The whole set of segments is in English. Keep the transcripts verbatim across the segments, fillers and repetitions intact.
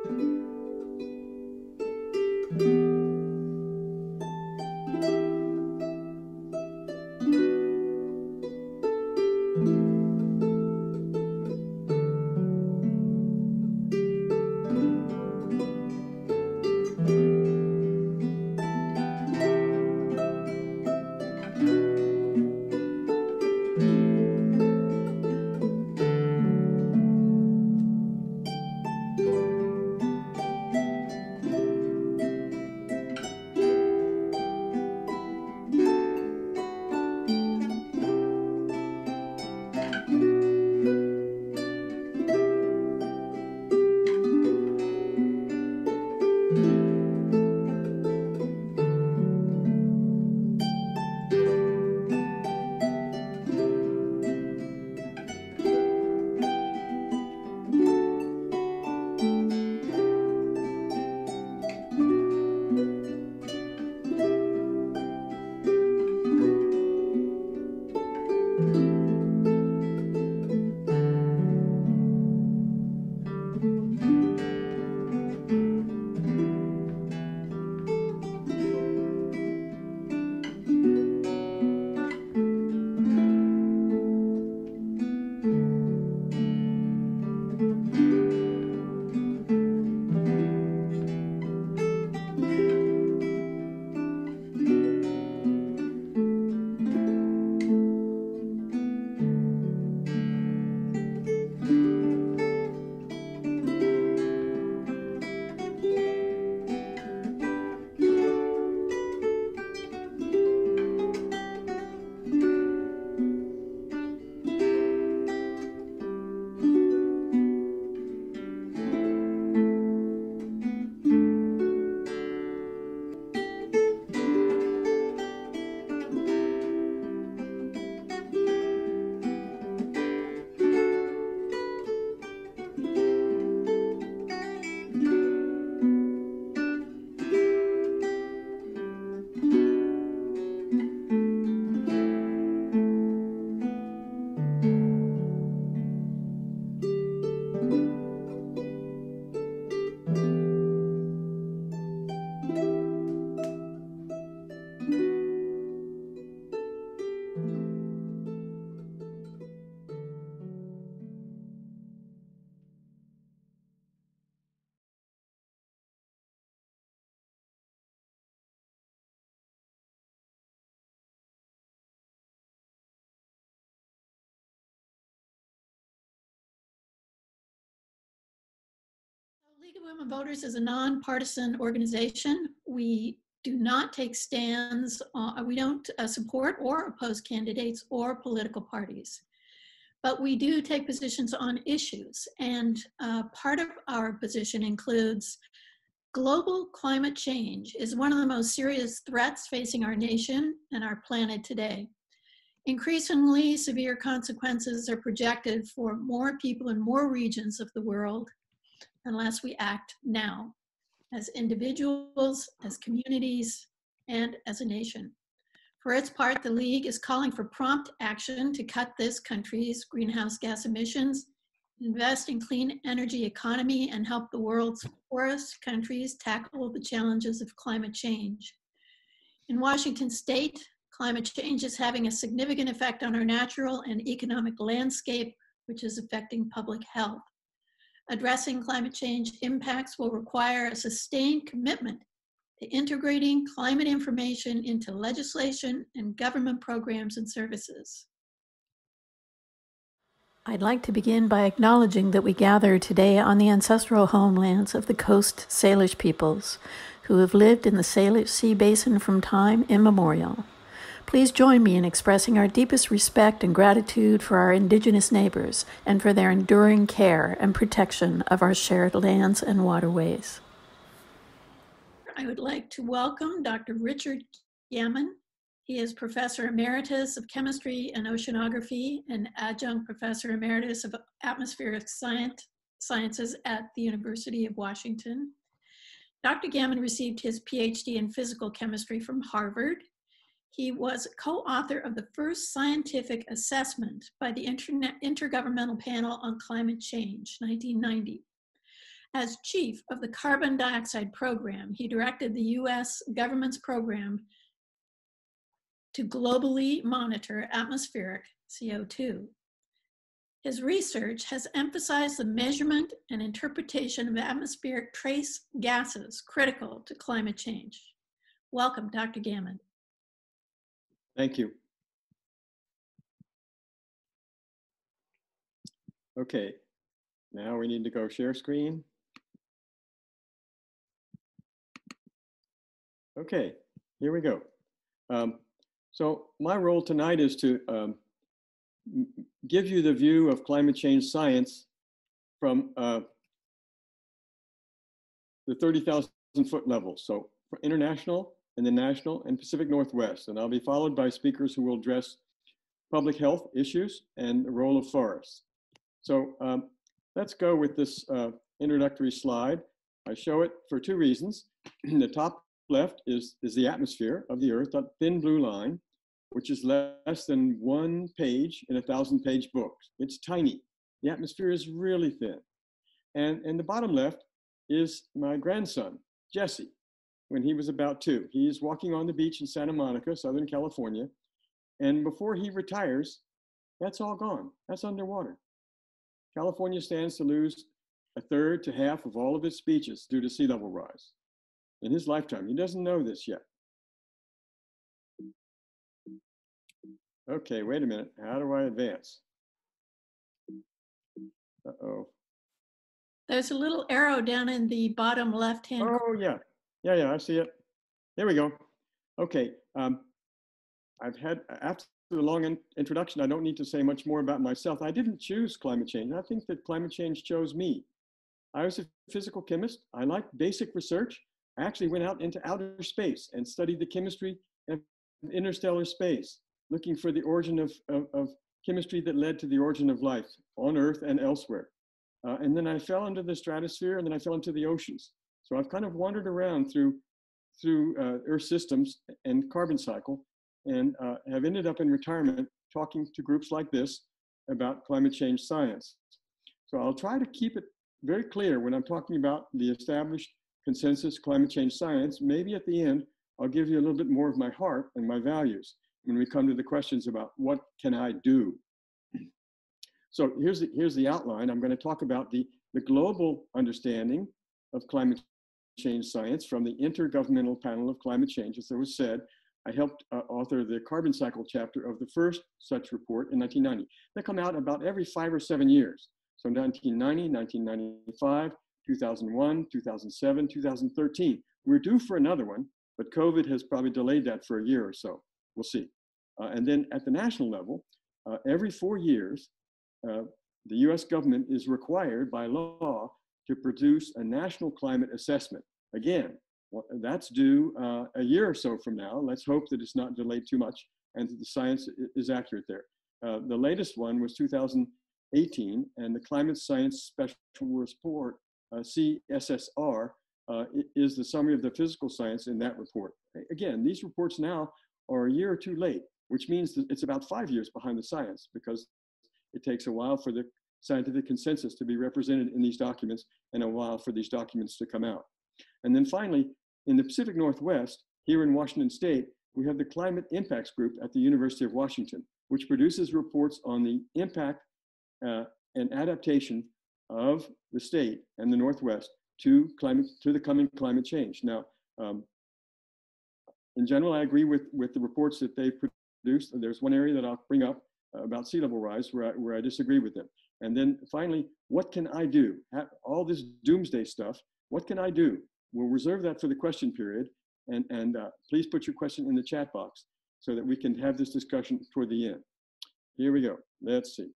League of Women Voters is a nonpartisan organization. We do not take stands, uh, we don't uh, support or oppose candidates or political parties, but we do take positions on issues. And uh, part of our position includes global climate change is one of the most serious threats facing our nation and our planet today. Increasingly severe consequences are projected for more people in more regions of the world unless we act now, as individuals, as communities, and as a nation. For its part, the League is calling for prompt action to cut this country's greenhouse gas emissions, invest in clean energy economy, and help the world's poorest countries tackle the challenges of climate change. In Washington State, climate change is having a significant effect on our natural and economic landscape, which is affecting public health. Addressing climate change impacts will require a sustained commitment to integrating climate information into legislation and government programs and services. I'd like to begin by acknowledging that we gather today on the ancestral homelands of the Coast Salish peoples, who have lived in the Salish Sea Basin from time immemorial. Please join me in expressing our deepest respect and gratitude for our Indigenous neighbors and for their enduring care and protection of our shared lands and waterways. I would like to welcome Doctor Richard Gammon. He is Professor Emeritus of Chemistry and Oceanography and Adjunct Professor Emeritus of Atmospheric Science, Sciences at the University of Washington. Doctor Gammon received his PhD in physical chemistry from Harvard. He was co-author of the first scientific assessment by the Internet Intergovernmental Panel on Climate Change, nineteen ninety. As chief of the carbon dioxide program, he directed the U S government's program to globally monitor atmospheric C O two. His research has emphasized the measurement and interpretation of atmospheric trace gases critical to climate change. Welcome, Doctor Gammon. Thank you. Okay, now we need to go share screen. Okay, here we go. Um, so my role tonight is to um, give you the view of climate change science from uh, the thirty thousand foot level. So for international and the national and Pacific Northwest. And I'll be followed by speakers who will address public health issues and the role of forests. So um, let's go with this uh, introductory slide. I show it for two reasons. The top left is, is the atmosphere of the Earth, that thin blue line, which is less than one page in a thousand page book. It's tiny. The atmosphere is really thin. And, and the bottom left is my grandson, Jesse, when he was about two. He's walking on the beach in Santa Monica, Southern California. And before he retires, that's all gone. That's underwater. California stands to lose a third to half of all of its species due to sea level rise in his lifetime. He doesn't know this yet. Okay, wait a minute. How do I advance? Uh-oh. There's a little arrow down in the bottom left-hand corner. Oh, yeah. Yeah, yeah, I see it. There we go. Okay. Um, I've had, after the long in introduction, I don't need to say much more about myself. I didn't choose climate change. I think that climate change chose me. I was a physical chemist. I liked basic research. I actually went out into outer space and studied the chemistry of interstellar space, looking for the origin of, of, of chemistry that led to the origin of life on Earth and elsewhere. Uh, and then I fell into the stratosphere, and then I fell into the oceans. So I've kind of wandered around through, through uh, Earth systems and carbon cycle, and uh, have ended up in retirement talking to groups like this about climate change science. So I'll try to keep it very clear when I'm talking about the established consensus climate change science. Maybe at the end, I'll give you a little bit more of my heart and my values when we come to the questions about what can I do? So here's the, here's the outline. I'm going to talk about the, the global understanding of climate change science from the Intergovernmental Panel of Climate Change. As was said, I helped uh, author the carbon cycle chapter of the first such report in nineteen ninety. They come out about every five or seven years. So nineteen ninety, nineteen ninety-five, two thousand one, two thousand seven, two thousand thirteen. We're due for another one, but COVID has probably delayed that for a year or so. We'll see. Uh, and then at the national level, uh, every four years, uh, the U S government is required by law to produce a national climate assessment. Again, well, that's due uh, a year or so from now. Let's hope that it's not delayed too much and that the science is accurate there. Uh, the latest one was two thousand eighteen, and the Climate Science Special Report, uh, C S S R, uh, is the summary of the physical science in that report. Again, these reports now are a year or two late, which means that it's about five years behind the science, because it takes a while for the scientific consensus to be represented in these documents and a while for these documents to come out. And then finally, in the Pacific Northwest, here in Washington State, we have the Climate Impacts Group at the University of Washington, which produces reports on the impact uh, and adaptation of the state and the Northwest to climate, to the coming climate change. Now, um, in general, I agree with, with the reports that they've produced. There's one area that I'll bring up uh, about sea level rise where I, where I disagree with them. And then finally, what can I do? All this doomsday stuff, what can I do? We'll reserve that for the question period. And, and uh, please put your question in the chat box so that we can have this discussion toward the end. Here we go. Let's see.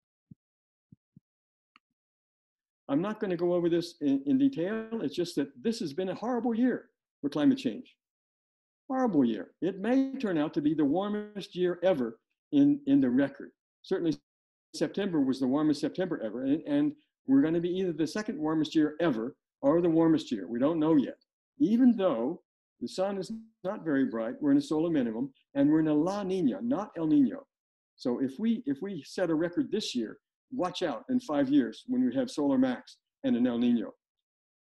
I'm not going to go over this in, in detail. It's just that this has been a horrible year for climate change. Horrible year. It may turn out to be the warmest year ever in, in the record. Certainly September was the warmest September ever. And, and we're going to be either the second warmest year ever or the warmest year. We don't know yet. Even though the sun is not very bright, we're in a solar minimum, and we're in a La Nina, not El Nino. So if we, if we set a record this year, watch out in five years when we have solar max and an El Nino.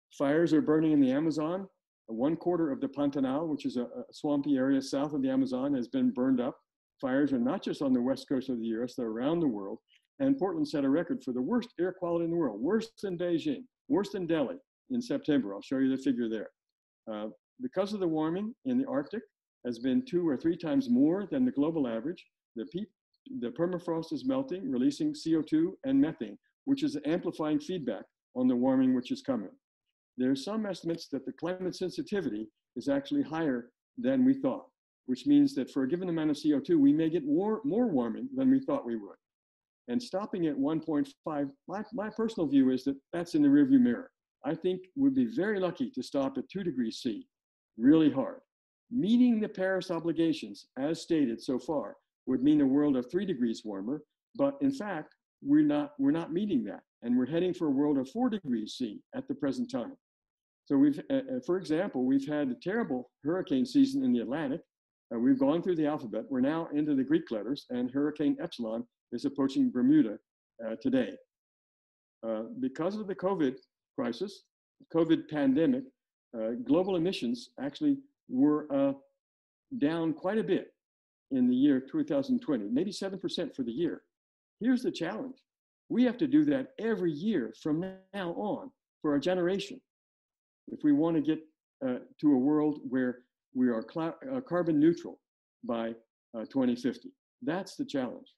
Fires are burning in the Amazon. One quarter of the Pantanal, which is a, a swampy area south of the Amazon, has been burned up. Fires are not just on the west coast of the U S, they're around the world. And Portland set a record for the worst air quality in the world, worse than Beijing, worse than Delhi in September. I'll show you the figure there. Uh, because of the warming in the Arctic has been two or three times more than the global average. The, peak, the permafrost is melting, releasing C O two and methane, which is amplifying feedback on the warming which is coming. There are some estimates that the climate sensitivity is actually higher than we thought, which means that for a given amount of C O two, we may get more, more warming than we thought we would. And stopping at one point five, my, my personal view is that that's in the rearview mirror. I think we'd be very lucky to stop at two degrees C, really hard. Meeting the Paris obligations, as stated so far, would mean a world of three degrees warmer, but in fact, we're not, we're not meeting that. And we're heading for a world of four degrees C at the present time. So we've, uh, for example, we've had a terrible hurricane season in the Atlantic. Uh, we've gone through the alphabet. We're now into the Greek letters, and Hurricane Epsilon is approaching Bermuda uh, today. Uh, because of the COVID crisis, COVID pandemic, uh, global emissions actually were uh, down quite a bit in the year two thousand twenty, maybe seven percent for the year. Here's the challenge. We have to do that every year from now on for a generation if we want to get uh, to a world where we are uh, carbon neutral by uh, twenty fifty. That's the challenge.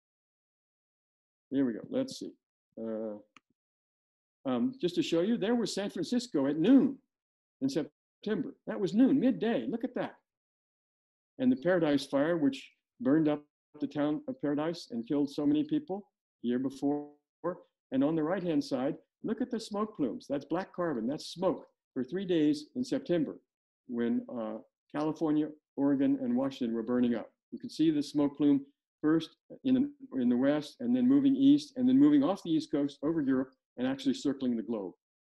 Here we go. Let's see. Uh, um, just to show you, there was San Francisco at noon in September. That was noon, midday. Look at that. And the Paradise Fire, which burned up the town of Paradise and killed so many people the year before. And on the right-hand side, look at the smoke plumes. That's black carbon. That's smoke for three days in September when uh, California, Oregon, and Washington were burning up. You can see the smoke plume first in, in the west, and then moving east, and then moving off the east coast over Europe and actually circling the globe.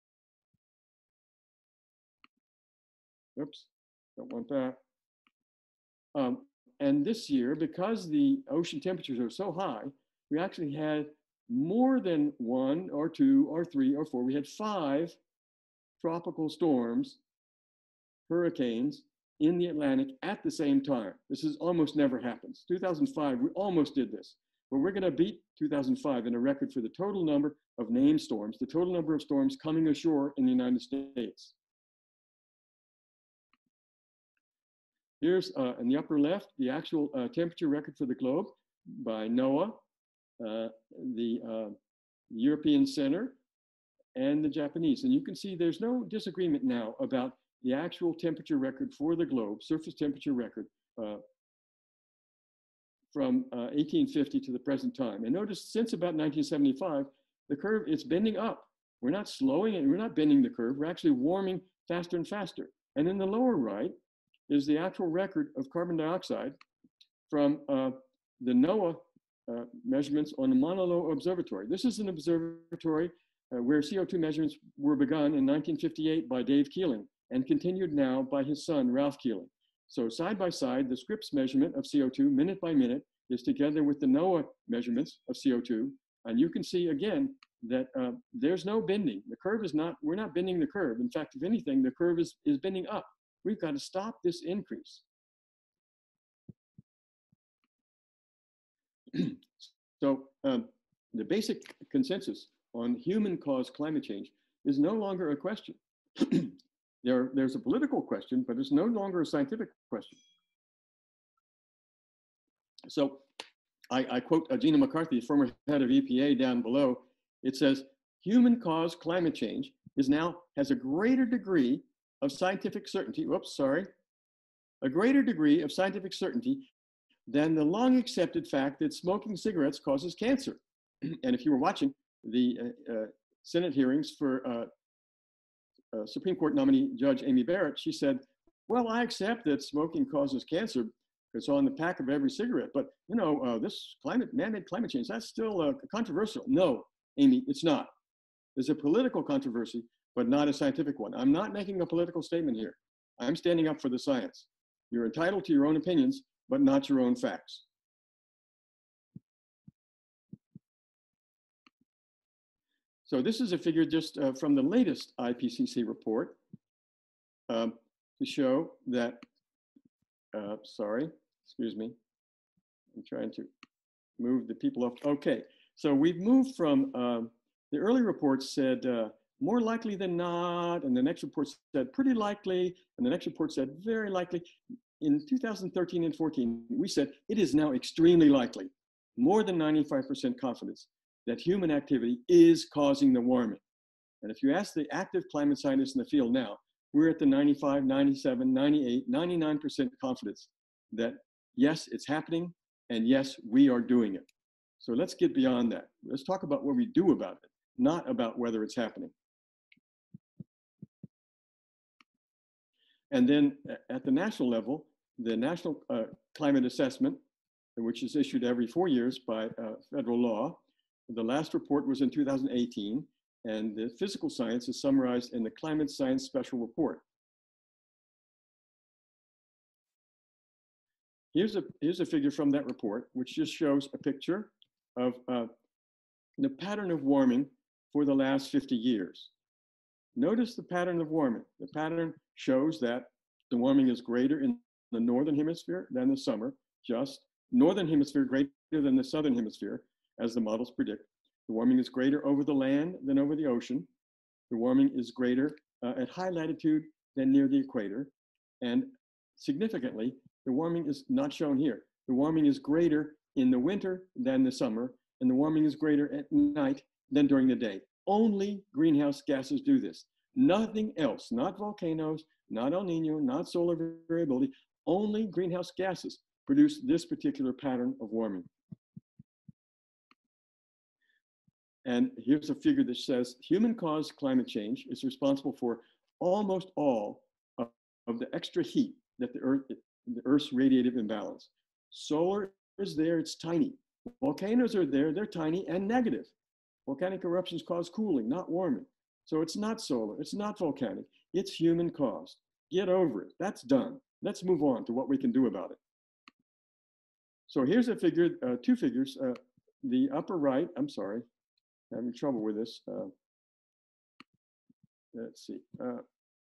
Oops, don't want that. Um, and this year, because the ocean temperatures are so high, we actually had more than one or two or three or four. We had five tropical storms, hurricanes in the Atlantic at the same time. This is almost never happens. two thousand five, we almost did this, but we're gonna beat two thousand five in a record for the total number of named storms, the total number of storms coming ashore in the United States. Here's uh, in the upper left, the actual uh, temperature record for the globe by NOAA, uh, the uh, European Center, and the Japanese. And you can see there's no disagreement now about the actual temperature record for the globe, surface temperature record, uh, from uh, eighteen fifty to the present time. And notice since about nineteen seventy-five, the curve is bending up. We're not slowing it, we're not bending the curve, we're actually warming faster and faster. And in the lower right is the actual record of carbon dioxide from uh, the NOAA uh, measurements on the Mauna Loa Observatory. This is an observatory uh, where C O two measurements were begun in nineteen fifty-eight by Dave Keeling and continued now by his son, Ralph Keeling. So side by side, the Scripps measurement of C O two minute by minute is together with the NOAA measurements of C O two. And you can see again that uh, there's no bending. The curve is not, we're not bending the curve. In fact, if anything, the curve is, is bending up. We've got to stop this increase. So um, the basic consensus on human-caused climate change is no longer a question. there, there's a political question, but it's no longer a scientific question. So I, I quote uh, Gina McCarthy, former head of E P A, down below. It says, human-caused climate change is now, has a greater degree of scientific certainty, whoops, sorry, a greater degree of scientific certainty than the long accepted fact that smoking cigarettes causes cancer. And if you were watching the uh, uh, Senate hearings for uh, uh, Supreme Court nominee Judge Amy Barrett, she said, well, I accept that smoking causes cancer. It's on the pack of every cigarette, but you know, uh, this climate, man-made climate change, that's still uh, controversial. No, Amy, it's not. There's a political controversy, but not a scientific one. I'm not making a political statement here. I'm standing up for the science. You're entitled to your own opinions, but not your own facts. So this is a figure just uh, from the latest I P C C report um, to show that, uh, sorry, excuse me, I'm trying to move the people up. Okay, so we've moved from, uh, the early reports said uh, more likely than not, and the next report said pretty likely, and the next report said very likely. In two thousand thirteen and fourteen, we said it is now extremely likely, more than ninety-five percent confidence, that human activity is causing the warming. And if you ask the active climate scientists in the field now, we're at the ninety-five, ninety-seven, ninety-eight, ninety-nine percent confidence that yes, it's happening, and yes, we are doing it. So let's get beyond that. Let's talk about what we do about it, not about whether it's happening. And then at the national level, the National uh, Climate Assessment, which is issued every four years by uh, federal law, the last report was in two thousand eighteen, and the physical science is summarized in the Climate Science Special Report. Here's a, here's a figure from that report, which just shows a picture of uh, the pattern of warming for the last fifty years. Notice the pattern of warming. The pattern shows that the warming is greater in the northern hemisphere than the summer, just northern hemisphere greater than the southern hemisphere, as the models predict. The warming is greater over the land than over the ocean. The warming is greater uh, at high latitude than near the equator. And significantly, the warming is not shown here. The warming is greater in the winter than the summer, and the warming is greater at night than during the day. Only greenhouse gases do this. Nothing else, not volcanoes, not El Nino, not solar variability, only greenhouse gases produce this particular pattern of warming. And here's a figure that says human-caused climate change is responsible for almost all of, of the extra heat that the Earth, the Earth's radiative imbalance. Solar is there, it's tiny. Volcanoes are there, they're tiny and negative. Volcanic eruptions cause cooling, not warming. So it's not solar, it's not volcanic, it's human caused. Get over it, that's done. Let's move on to what we can do about it. So here's a figure, uh, two figures. Uh, the upper right, I'm sorry, having trouble with this. Uh, let's see. Uh,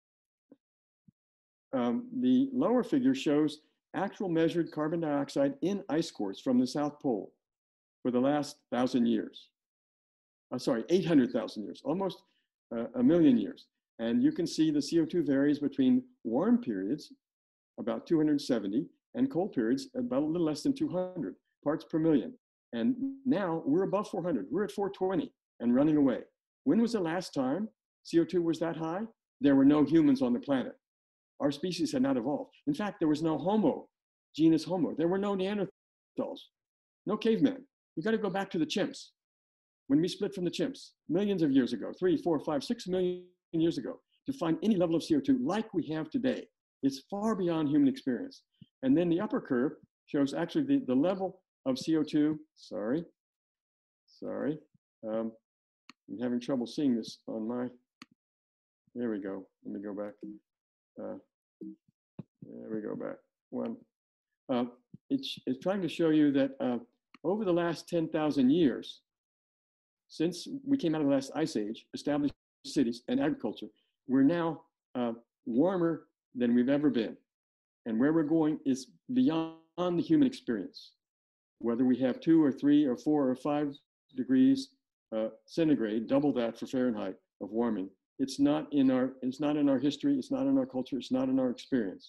um, the lower figure shows actual measured carbon dioxide in ice cores from the South Pole for the last thousand years. Uh, sorry, eight hundred thousand years, almost uh, a million years. And you can see the C O two varies between warm periods, about two hundred seventy, and cold periods, about a little less than two hundred parts per million. And now we're above four hundred. We're at four twenty and running away. When was the last time C O two was that high? There were no humans on the planet. Our species had not evolved. In fact, there was no Homo, genus Homo. There were no Neanderthals, no cavemen. You got to go back to the chimps. When we split from the chimps, millions of years ago, three, four, five, six million years ago, to find any level of C O two like we have today. It's far beyond human experience. And then the upper curve shows actually the, the level of C O two, sorry, sorry. Um, I'm having trouble seeing this on my, there we go. Let me go back. Uh, there we go back, one. Uh, it's, it's trying to show you that uh, over the last ten thousand years, since we came out of the last ice age, established cities and agriculture, we're now uh, warmer than we've ever been. And where we're going is beyond the human experience. Whether we have two or three or four or five degrees uh, centigrade, double that for Fahrenheit of warming, it's not in our, it's not in our history, it's not in our culture, it's not in our experience.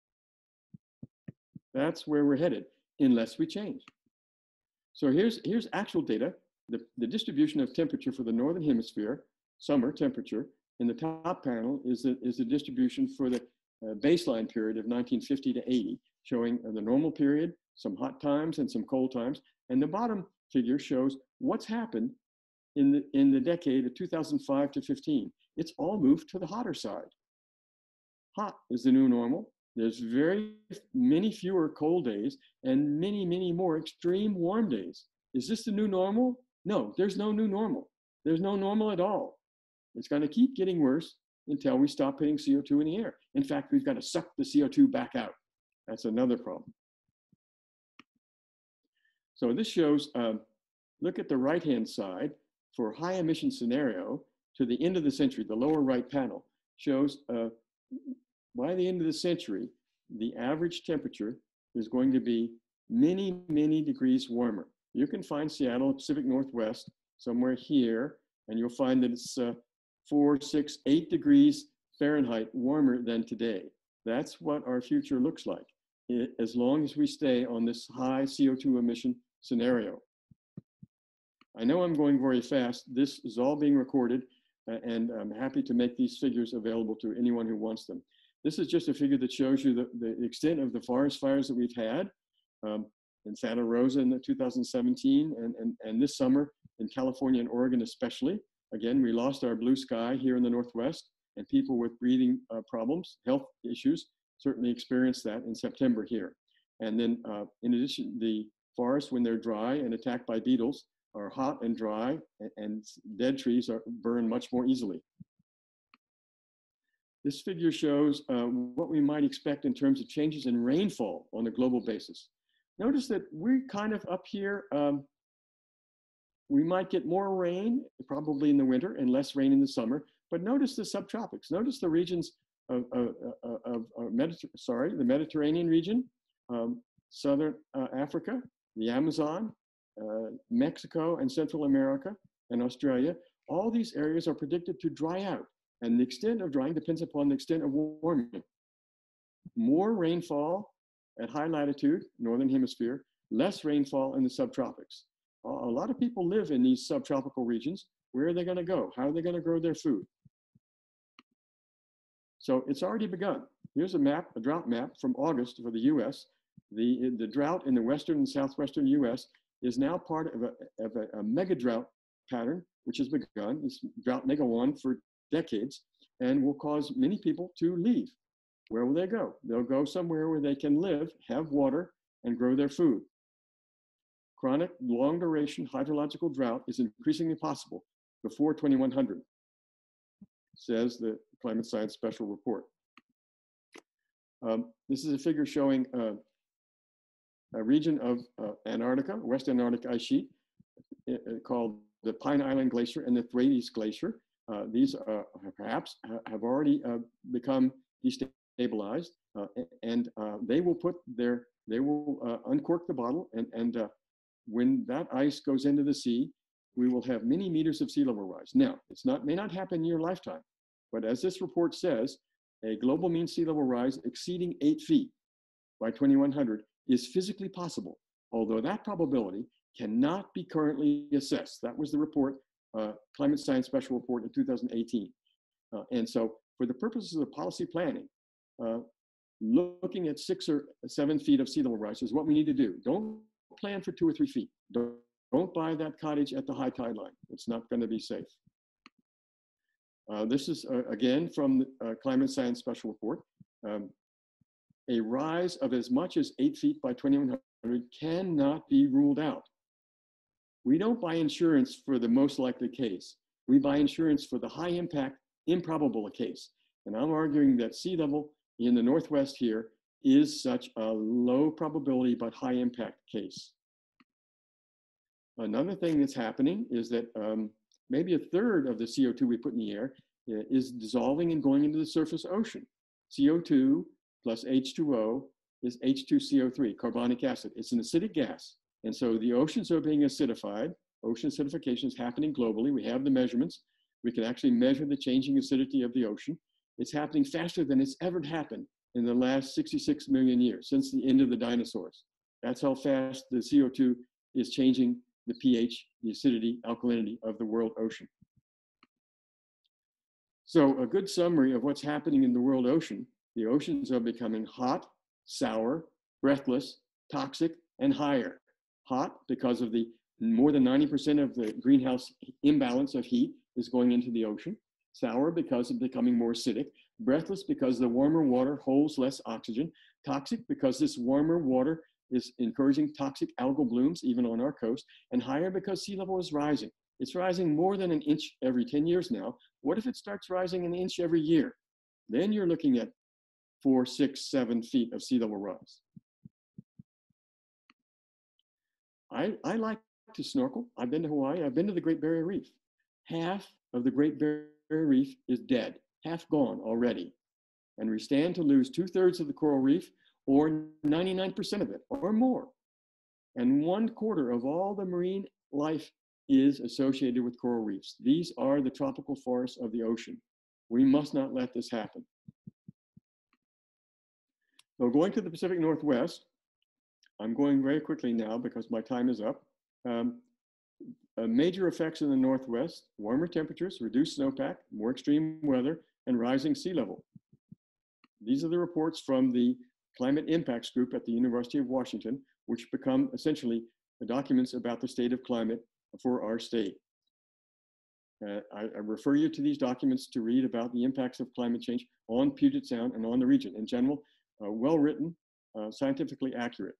That's where we're headed, unless we change. So here's, here's actual data. The, the distribution of temperature for the Northern Hemisphere, summer temperature, in the top panel is the, is the distribution for the uh, baseline period of nineteen fifty to eighty, showing uh, the normal period, some hot times and some cold times. And the bottom figure shows what's happened in the, in the decade of two thousand five to fifteen. It's all moved to the hotter side. Hot is the new normal. There's very many fewer cold days and many, many more extreme warm days. Is this the new normal? No, there's no new normal. There's no normal at all. It's going to keep getting worse until we stop putting C O two in the air. In fact, we've got to suck the C O two back out. That's another problem. So this shows, uh, look at the right-hand side for high emission scenario to the end of the century, the lower right panel shows uh, by the end of the century, the average temperature is going to be many, many degrees warmer. You can find Seattle, Pacific Northwest, somewhere here, and you'll find that it's uh, four, six, eight degrees Fahrenheit warmer than today. That's what our future looks like, as long as we stay on this high C O two emission scenario. I know I'm going very fast. This is all being recorded, uh, and I'm happy to make these figures available to anyone who wants them. This is just a figure that shows you the, the extent of the forest fires that we've had um, in Santa Rosa in the two thousand seventeen, and, and, and this summer in California and Oregon especially. Again, we lost our blue sky here in the Northwest, and people with breathing uh, problems, health issues, certainly experienced that in September here. And then uh, in addition, the forests, when they're dry and attacked by beetles, are hot and dry, and, and dead trees are burn much more easily. This figure shows uh, what we might expect in terms of changes in rainfall on a global basis. Notice that we're kind of up here. Um, we might get more rain, probably in the winter, and less rain in the summer. But notice the subtropics. Notice the regions of, of, of, of Mediter sorry, the Mediterranean region, um, Southern uh, Africa, the Amazon, uh, Mexico and Central America, and Australia. All these areas are predicted to dry out. And the extent of drying depends upon the extent of warming. More rainfall at high latitude, northern hemisphere, less rainfall in the subtropics. A lot of people live in these subtropical regions. Where are they going to go? How are they going to grow their food? So it's already begun. Here's a map, a drought map from August for the U S. The, the drought in the western and southwestern U S is now part of a, of a, a mega drought pattern, which has begun, this drought mega one for decades, and will cause many people to leave. Where will they go? They'll go somewhere where they can live, have water, and grow their food. Chronic, long-duration hydrological drought is increasingly possible before twenty-one hundred, says the Climate Science Special Report. Um, this is a figure showing uh, a region of uh, Antarctica, West Antarctic ice sheet, uh, called the Pine Island Glacier and the Thwaites Glacier. Uh, these uh, perhaps have already uh, become destabilized, uh, and uh, they will put their, they will uh, uncork the bottle, and, and uh, when that ice goes into the sea, we will have many meters of sea level rise. Now, it's not, may not happen in your lifetime, but as this report says, a global mean sea level rise exceeding eight feet by twenty-one hundred is physically possible, although that probability cannot be currently assessed. That was the report, uh, Climate Science Special Report in two thousand eighteen. Uh, and so for the purposes of policy planning, uh, looking at six or seven feet of sea level rise is what we need to do. Don't plan for two or three feet. Don't, don't buy that cottage at the high tide line. It's not going to be safe. Uh, this is, uh, again, from the uh, Climate Science Special Report. Um, a rise of as much as eight feet by twenty-one hundred cannot be ruled out. We don't buy insurance for the most likely case. We buy insurance for the high impact, improbable case. And I'm arguing that sea level in the Northwest here is such a low probability but high impact case. Another thing that's happening is that um, maybe a third of the C O two we put in the air is dissolving and going into the surface ocean. C O two plus H two O is H two C O three, carbonic acid. It's an acidic gas. And so the oceans are being acidified. Ocean acidification is happening globally. We have the measurements. We can actually measure the changing acidity of the ocean. It's happening faster than it's ever happened in the last sixty-six million years, since the end of the dinosaurs. That's how fast the C O two is changing the pH, the acidity, alkalinity of the world ocean. So a good summary of what's happening in the world ocean: the oceans are becoming hot, sour, breathless, toxic, and higher. Hot because of the more than ninety percent of the greenhouse imbalance of heat is going into the ocean. Sour because of becoming more acidic. Breathless because the warmer water holds less oxygen. Toxic because this warmer water is encouraging toxic algal blooms even on our coast. And higher because sea level is rising. It's rising more than an inch every ten years now. What if it starts rising an inch every year? Then you're looking at four, six, seven feet of sea level rise. I, I like to snorkel. I've been to Hawaii. I've been to the Great Barrier Reef. Half of the Great Barrier Reef is dead, half gone already. And we stand to lose two thirds of the coral reef or ninety-nine percent of it or more. And one quarter of all the marine life is associated with coral reefs. These are the tropical forests of the ocean. We must not let this happen. So going to the Pacific Northwest, I'm going very quickly now because my time is up. Um, uh, major effects in the Northwest: warmer temperatures, reduced snowpack, more extreme weather, and rising sea level. These are the reports from the Climate Impacts Group at the University of Washington, which become essentially the documents about the state of climate for our state. Uh, I, I refer you to these documents to read about the impacts of climate change on Puget Sound and on the region in general. Uh, well written, uh, scientifically accurate.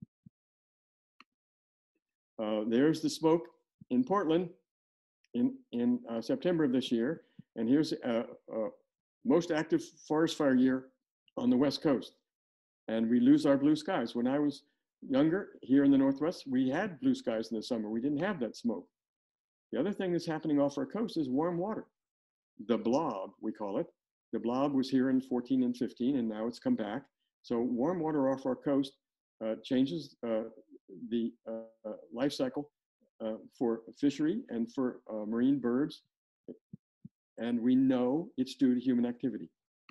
Uh, there's the smoke in Portland in, in uh, September of this year. And here's uh, uh, most active forest fire year on the West Coast. And we lose our blue skies. When I was younger here in the Northwest, we had blue skies in the summer. We didn't have that smoke. The other thing that's happening off our coast is warm water. The blob, we call it. The blob was here in fourteen and fifteen, and now it's come back. So warm water off our coast uh, changes uh, the uh, life cycle uh, for fishery and for uh, marine birds. And we know it's due to human activity.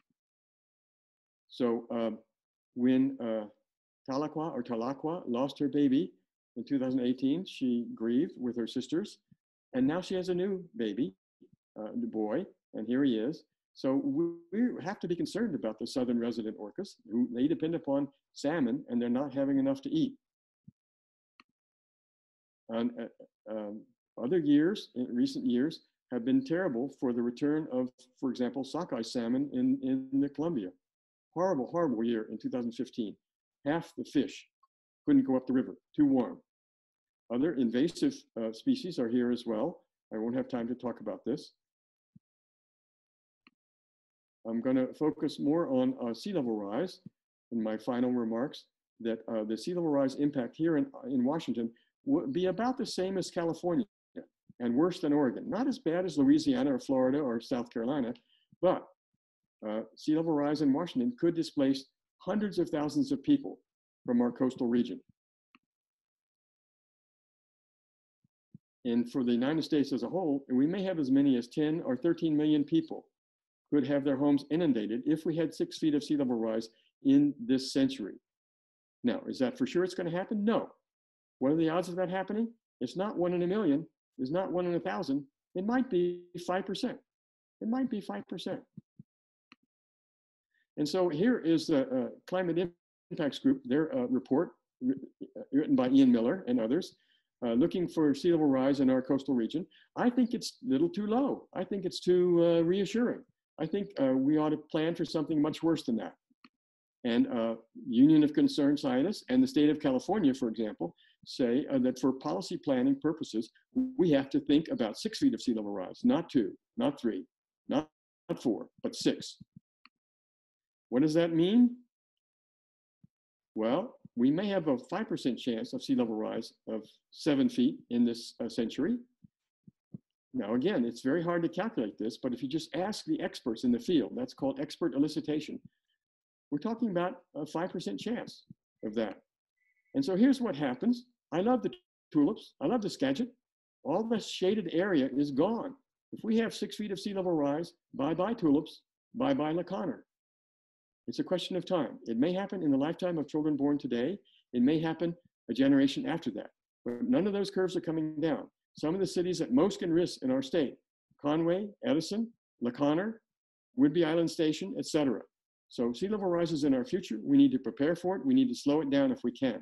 So uh, when uh, Tahlequah or Tahlequah lost her baby in two thousand eighteen, she grieved with her sisters. And now she has a new baby, uh, the boy, and here he is. So we have to be concerned about the southern resident orcas, who they depend upon salmon, and they're not having enough to eat. And uh, um, other years, in recent years, have been terrible for the return of, for example, sockeye salmon in, in the Columbia. Horrible, horrible year in two thousand fifteen. Half the fish couldn't go up the river, too warm. Other invasive uh, species are here as well. I won't have time to talk about this. I'm going to focus more on uh, sea level rise in my final remarks, that uh, the sea level rise impact here in, in Washington would be about the same as California and worse than Oregon. Not as bad as Louisiana or Florida or South Carolina, but uh, sea level rise in Washington could displace hundreds of thousands of people from our coastal region. And for the United States as a whole, we may have as many as ten or thirteen million people could have their homes inundated if we had six feet of sea level rise in this century. Now, is that for sure it's going to happen? No. What are the odds of that happening? It's not one in a million. It's not one in a thousand. It might be five percent. It might be five percent. And so here is the uh, Climate Impacts Group, their uh, report written by Ian Miller and others, uh, looking for sea level rise in our coastal region. I think it's a little too low. I think it's too uh, reassuring. I think uh, we ought to plan for something much worse than that. And uh, Union of Concerned Scientists and the state of California, for example, say uh, that for policy planning purposes, we have to think about six feet of sea level rise, not two, not three, not, not four, but six. What does that mean? Well, we may have a five percent chance of sea level rise of seven feet in this uh, century. Now, again, it's very hard to calculate this, but if you just ask the experts in the field, that's called expert elicitation, we're talking about a five percent chance of that. And so here's what happens. I love the tulips. I love the Skagit. All the shaded area is gone. If we have six feet of sea level rise, bye-bye tulips, bye-bye Lacanner. It's a question of time. It may happen in the lifetime of children born today. It may happen a generation after that. But none of those curves are coming down. Some of the cities that most can risk in our state, Conway, Edison, Lacanner, Whidbey Island Station, et cetera. So sea level rise is in our future. We need to prepare for it. We need to slow it down if we can.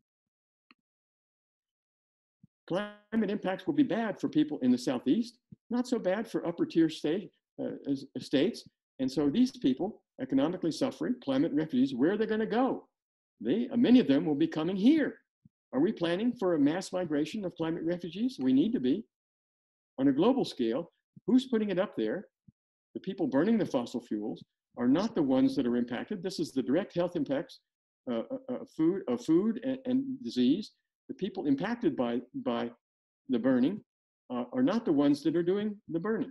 Climate impacts will be bad for people in the Southeast, not so bad for upper tier state, uh, states. And so these people, economically suffering, climate refugees, where are they going to go? They, uh, many of them will be coming here. Are we planning for a mass migration of climate refugees? We need to be. On a global scale, who's putting it up there? The people burning the fossil fuels are not the ones that are impacted. This is the direct health impacts uh, uh, food, of food and, and disease. The people impacted by, by the burning uh, are not the ones that are doing the burning.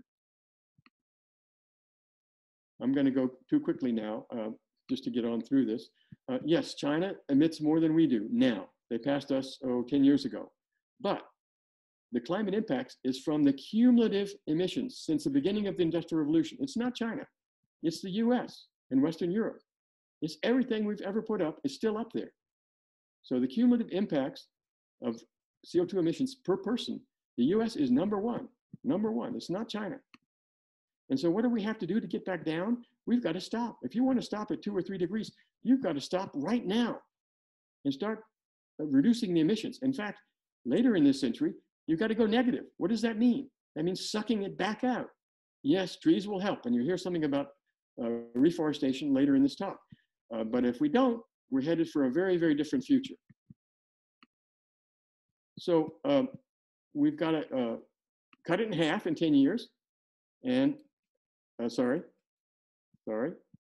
I'm going to go too quickly now, uh, just to get on through this. Uh, yes, China emits more than we do now. They passed us, oh, ten years ago. But the climate impacts is from the cumulative emissions since the beginning of the Industrial Revolution. It's not China. It's the U S and Western Europe. It's everything we've ever put up is still up there. So the cumulative impacts of C O two emissions per person, the U S is number one, number one. It's not China. And so what do we have to do to get back down? We've got to stop. If you want to stop at two or three degrees, you've got to stop right now and start reducing the emissions. In fact, later in this century, you've got to go negative. What does that mean? That means sucking it back out. Yes, trees will help. And you'll hear something about uh, reforestation later in this talk. Uh, but if we don't, we're headed for a very, very different future. So um, we've got to uh, cut it in half in ten years. And, uh, sorry, sorry.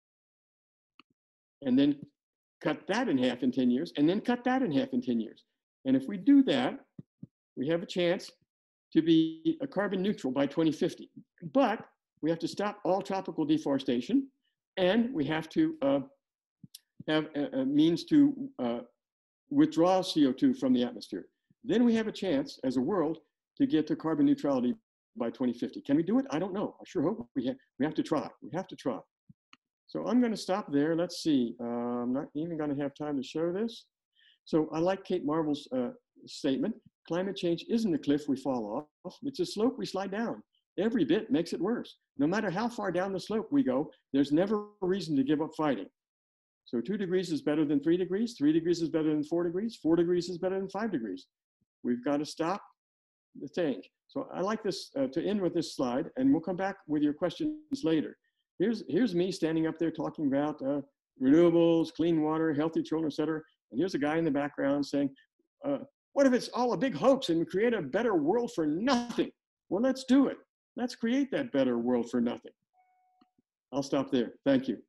And then cut that in half in ten years, and then cut that in half in ten years. And if we do that, we have a chance to be a carbon neutral by twenty fifty. But we have to stop all tropical deforestation, and we have to uh, have a, a means to uh, withdraw C O two from the atmosphere. Then we have a chance as a world to get to carbon neutrality by twenty fifty. Can we do it? I don't know. I sure hope we have. We have to try. We have to try. So I'm going to stop there. Let's see. Uh, I'm not even going to have time to show this. So I like Kate Marvel's uh, statement. Climate change isn't a cliff we fall off. It's a slope we slide down. Every bit makes it worse. No matter how far down the slope we go, there's never a reason to give up fighting. So two degrees is better than three degrees. Three degrees is better than four degrees. Four degrees is better than five degrees. We've got to stop the change. So I like this uh, to end with this slide, and we'll come back with your questions later. Here's, here's me standing up there talking about uh, renewables, clean water, healthy children, et cetera. And here's a guy in the background saying, uh, what if it's all a big hoax and we create a better world for nothing? Well, let's do it. Let's create that better world for nothing. I'll stop there. Thank you.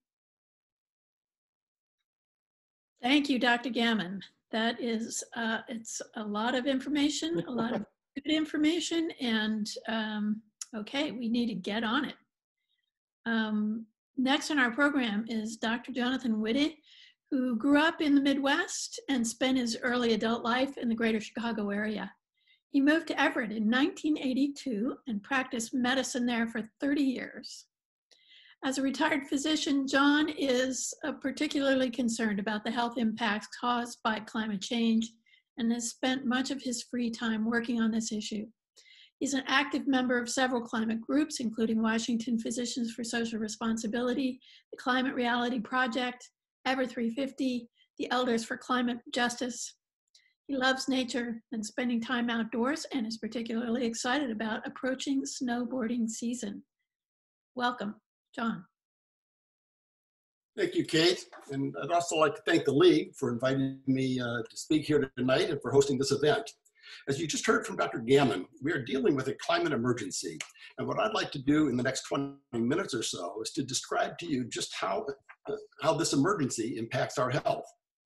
Thank you, Doctor Gammon. That is, uh, it's a lot of information, a lot of good information, and um, okay, we need to get on it. Um, next in our program is Doctor Jonathon Witte, who grew up in the Midwest and spent his early adult life in the greater Chicago area. He moved to Everett in nineteen eighty-two and practiced medicine there for thirty years. As a retired physician, John is uh, particularly concerned about the health impacts caused by climate change and has spent much of his free time working on this issue. He's an active member of several climate groups, including Washington Physicians for Social Responsibility, the Climate Reality Project, Ever three fifty, the Elders for Climate Justice. He loves nature and spending time outdoors and is particularly excited about approaching snowboarding season. Welcome, John. Thank you, Kate. And I'd also like to thank the League for inviting me uh, to speak here tonight and for hosting this event. As you just heard from Doctor Gammon, we are dealing with a climate emergency. And what I'd like to do in the next twenty minutes or so is to describe to you just how, uh, how this emergency impacts our health.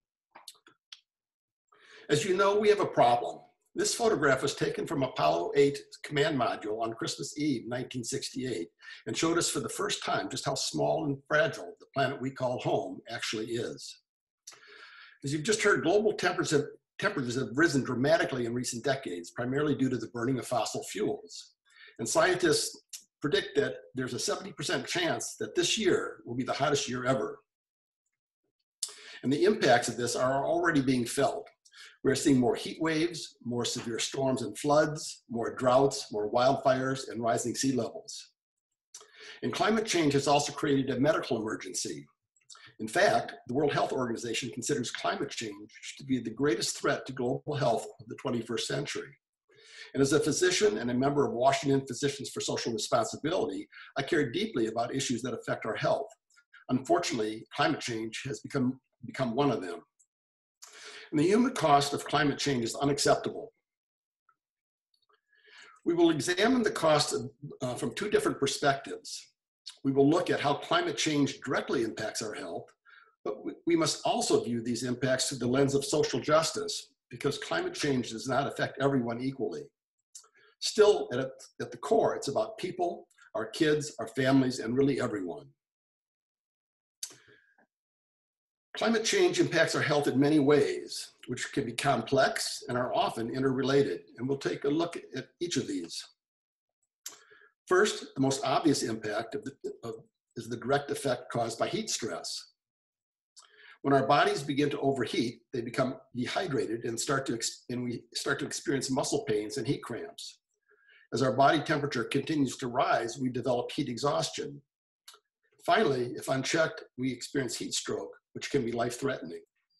As you know, we have a problem. This photograph was taken from Apollo eight command module on Christmas Eve, nineteen sixty-eight, and showed us for the first time just how small and fragile the planet we call home actually is. As you've just heard, global temperatures have, temperatures have risen dramatically in recent decades, primarily due to the burning of fossil fuels. And scientists predict that there's a seventy percent chance that this year will be the hottest year ever. And the impacts of this are already being felt. We're seeing more heat waves, more severe storms and floods, more droughts, more wildfires, and rising sea levels. And climate change has also created a medical emergency. In fact, the World Health Organization considers climate change to be the greatest threat to global health of the twenty-first century. And as a physician and a member of Washington Physicians for Social Responsibility, I care deeply about issues that affect our health. Unfortunately, climate change has become, become one of them. And the human cost of climate change is unacceptable. We will examine the cost of, uh, from two different perspectives. We will look at how climate change directly impacts our health, but we must also view these impacts through the lens of social justice, because climate change does not affect everyone equally. Still, at, at the core, it's about people, our kids, our families, and really everyone. Climate change impacts our health in many ways, which can be complex and are often interrelated. And we'll take a look at each of these. First, the most obvious impact of the, of, is the direct effect caused by heat stress. When our bodies begin to overheat, they become dehydrated and, start to and we start to experience muscle pains and heat cramps. As our body temperature continues to rise, we develop heat exhaustion. Finally, if unchecked, we experience heat stroke, which can be life-threatening.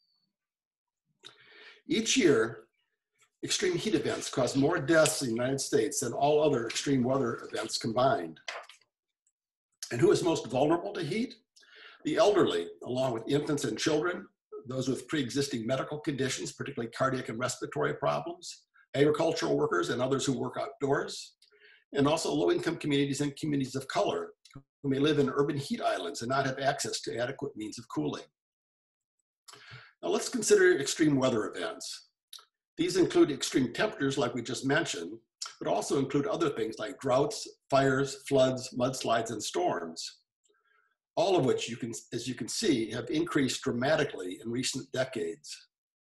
Each year, extreme heat events cause more deaths in the United States than all other extreme weather events combined. And who is most vulnerable to heat? The elderly, along with infants and children, those with pre-existing medical conditions, particularly cardiac and respiratory problems, agricultural workers and others who work outdoors, and also low-income communities and communities of color who may live in urban heat islands and not have access to adequate means of cooling. Now let's consider extreme weather events. These include extreme temperatures like we just mentioned, but also include other things like droughts, fires, floods, mudslides, and storms, all of which, you can, as you can see, have increased dramatically in recent decades.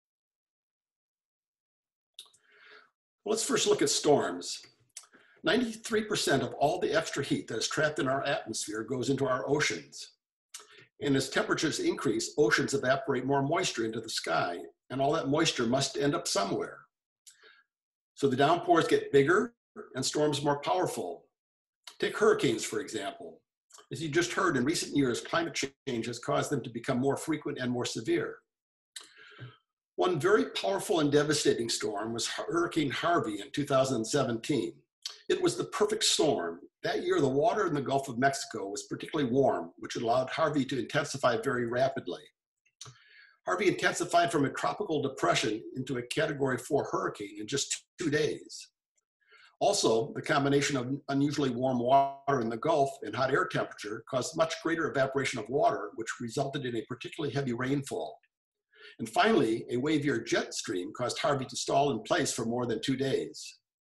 Let's first look at storms. ninety-three percent of all the extra heat that is trapped in our atmosphere goes into our oceans. And as temperatures increase, oceans evaporate more moisture into the sky, and all that moisture must end up somewhere. So the downpours get bigger and storms more powerful. Take hurricanes, for example. As you just heard, in recent years, climate change has caused them to become more frequent and more severe. One very powerful and devastating storm was Hurricane Harvey in two thousand seventeen. It was the perfect storm. That year, the water in the Gulf of Mexico was particularly warm, which allowed Harvey to intensify very rapidly. Harvey intensified from a tropical depression into a category four hurricane in just two days. Also, the combination of unusually warm water in the Gulf and hot air temperature caused much greater evaporation of water, which resulted in a particularly heavy rainfall. And finally, a wavier jet stream caused Harvey to stall in place for more than two days.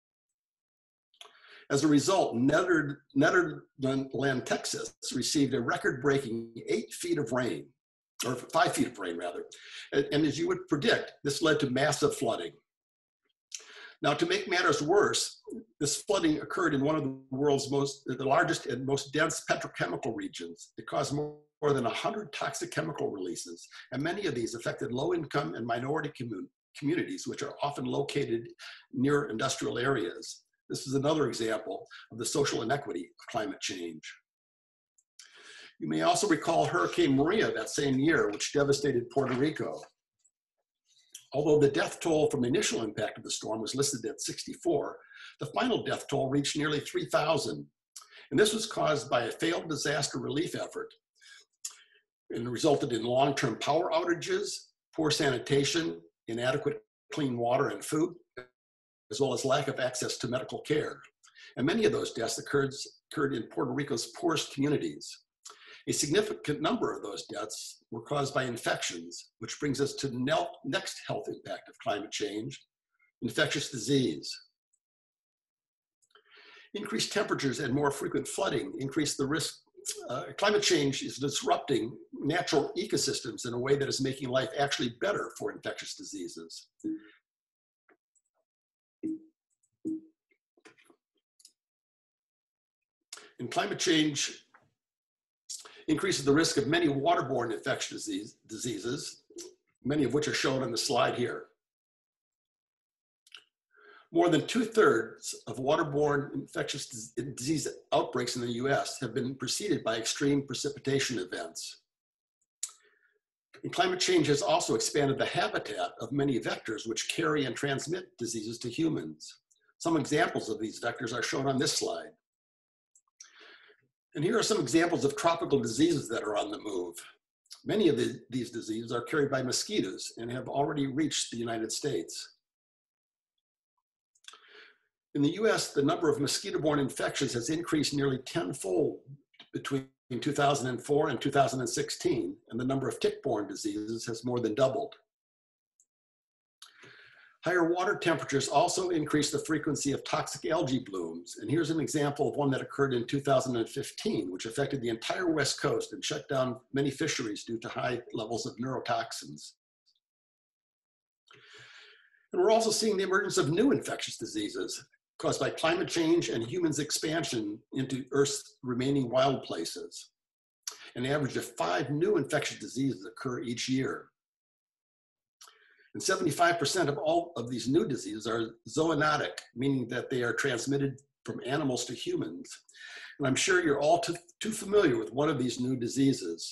As a result, Netherland, Texas received a record-breaking eight feet of rain, or five feet of rain rather. And, and as you would predict, this led to massive flooding. Now, to make matters worse, this flooding occurred in one of the world's most, the largest and most dense petrochemical regions. It caused more, more than one hundred toxic chemical releases, and many of these affected low-income and minority commun communities, which are often located near industrial areas. This is another example of the social inequity of climate change. You may also recall Hurricane Maria that same year, which devastated Puerto Rico. Although the death toll from the initial impact of the storm was listed at sixty-four, the final death toll reached nearly three thousand. And this was caused by a failed disaster relief effort and resulted in long-term power outages, poor sanitation, inadequate clean water and food, as well as lack of access to medical care. And many of those deaths occurred, occurred in Puerto Rico's poorest communities. A significant number of those deaths were caused by infections, which brings us to the next health impact of climate change, infectious disease. Increased temperatures and more frequent flooding increase the risk. Uh, climate change is disrupting natural ecosystems in a way that is making life actually better for infectious diseases. And climate change increases the risk of many waterborne infectious disease, diseases, many of which are shown on the slide here. More than two-thirds of waterborne infectious disease outbreaks in the U S have been preceded by extreme precipitation events. And climate change has also expanded the habitat of many vectors which carry and transmit diseases to humans. Some examples of these vectors are shown on this slide. And here are some examples of tropical diseases that are on the move. Many of the, these diseases are carried by mosquitoes and have already reached the United States. In the U S, the number of mosquito-borne infections has increased nearly tenfold between two thousand four and two thousand sixteen, and the number of tick-borne diseases has more than doubled. Higher water temperatures also increase the frequency of toxic algae blooms. And here's an example of one that occurred in two thousand fifteen, which affected the entire West Coast and shut down many fisheries due to high levels of neurotoxins. And we're also seeing the emergence of new infectious diseases caused by climate change and humans' expansion into Earth's remaining wild places. An average of five new infectious diseases occur each year. And seventy-five percent of all of these new diseases are zoonotic, meaning that they are transmitted from animals to humans. And I'm sure you're all too, too familiar with one of these new diseases,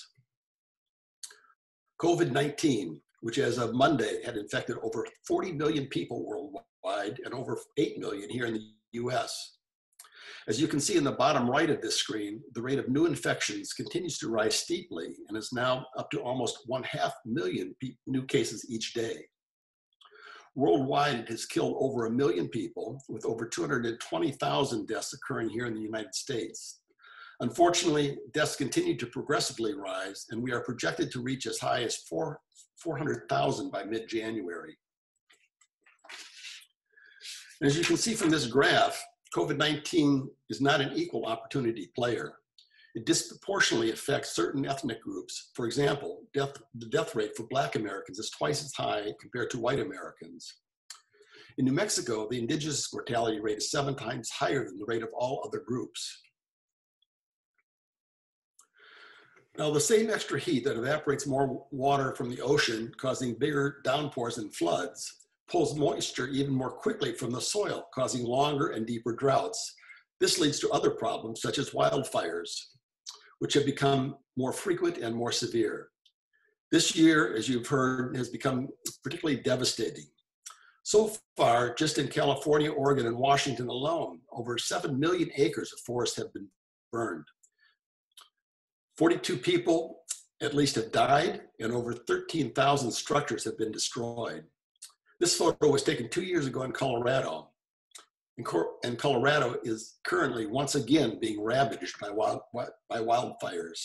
COVID nineteen, which as of Monday had infected over forty million people worldwide and over eight million here in the U S. As you can see in the bottom right of this screen, the rate of new infections continues to rise steeply and is now up to almost one half million new cases each day. Worldwide, it has killed over a million people, with over two hundred twenty thousand deaths occurring here in the United States. Unfortunately, deaths continue to progressively rise, and we are projected to reach as high as four hundred thousand by mid-January. As you can see from this graph, COVID nineteen is not an equal opportunity player. It disproportionately affects certain ethnic groups. For example, death, the death rate for Black Americans is twice as high compared to white Americans. In New Mexico, the indigenous mortality rate is seven times higher than the rate of all other groups. Now, the same extra heat that evaporates more water from the ocean, causing bigger downpours and floods, pulls moisture even more quickly from the soil, causing longer and deeper droughts. This leads to other problems, such as wildfires, which have become more frequent and more severe. This year, as you've heard, has become particularly devastating. So far, just in California, Oregon, and Washington alone, over seven million acres of forest have been burned. forty-two people at least have died, and over thirteen thousand structures have been destroyed. This photo was taken two years ago in Colorado. And Colorado is currently once again being ravaged by, wild, by wildfires.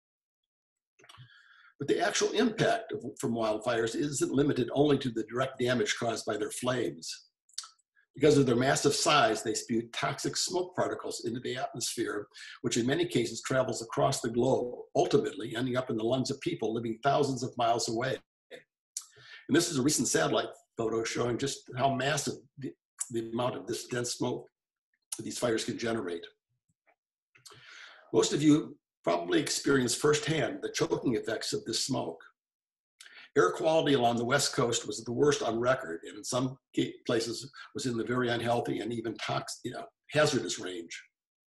But the actual impact of, from wildfires isn't limited only to the direct damage caused by their flames. Because of their massive size, they spew toxic smoke particles into the atmosphere, which in many cases travels across the globe, ultimately ending up in the lungs of people living thousands of miles away. And this is a recent satellite photo showing just how massive the, the amount of this dense smoke these fires can generate. Most of you probably experienced firsthand the choking effects of this smoke. Air quality along the West Coast was the worst on record, and in some places was in the very unhealthy and even toxic, you know, hazardous range.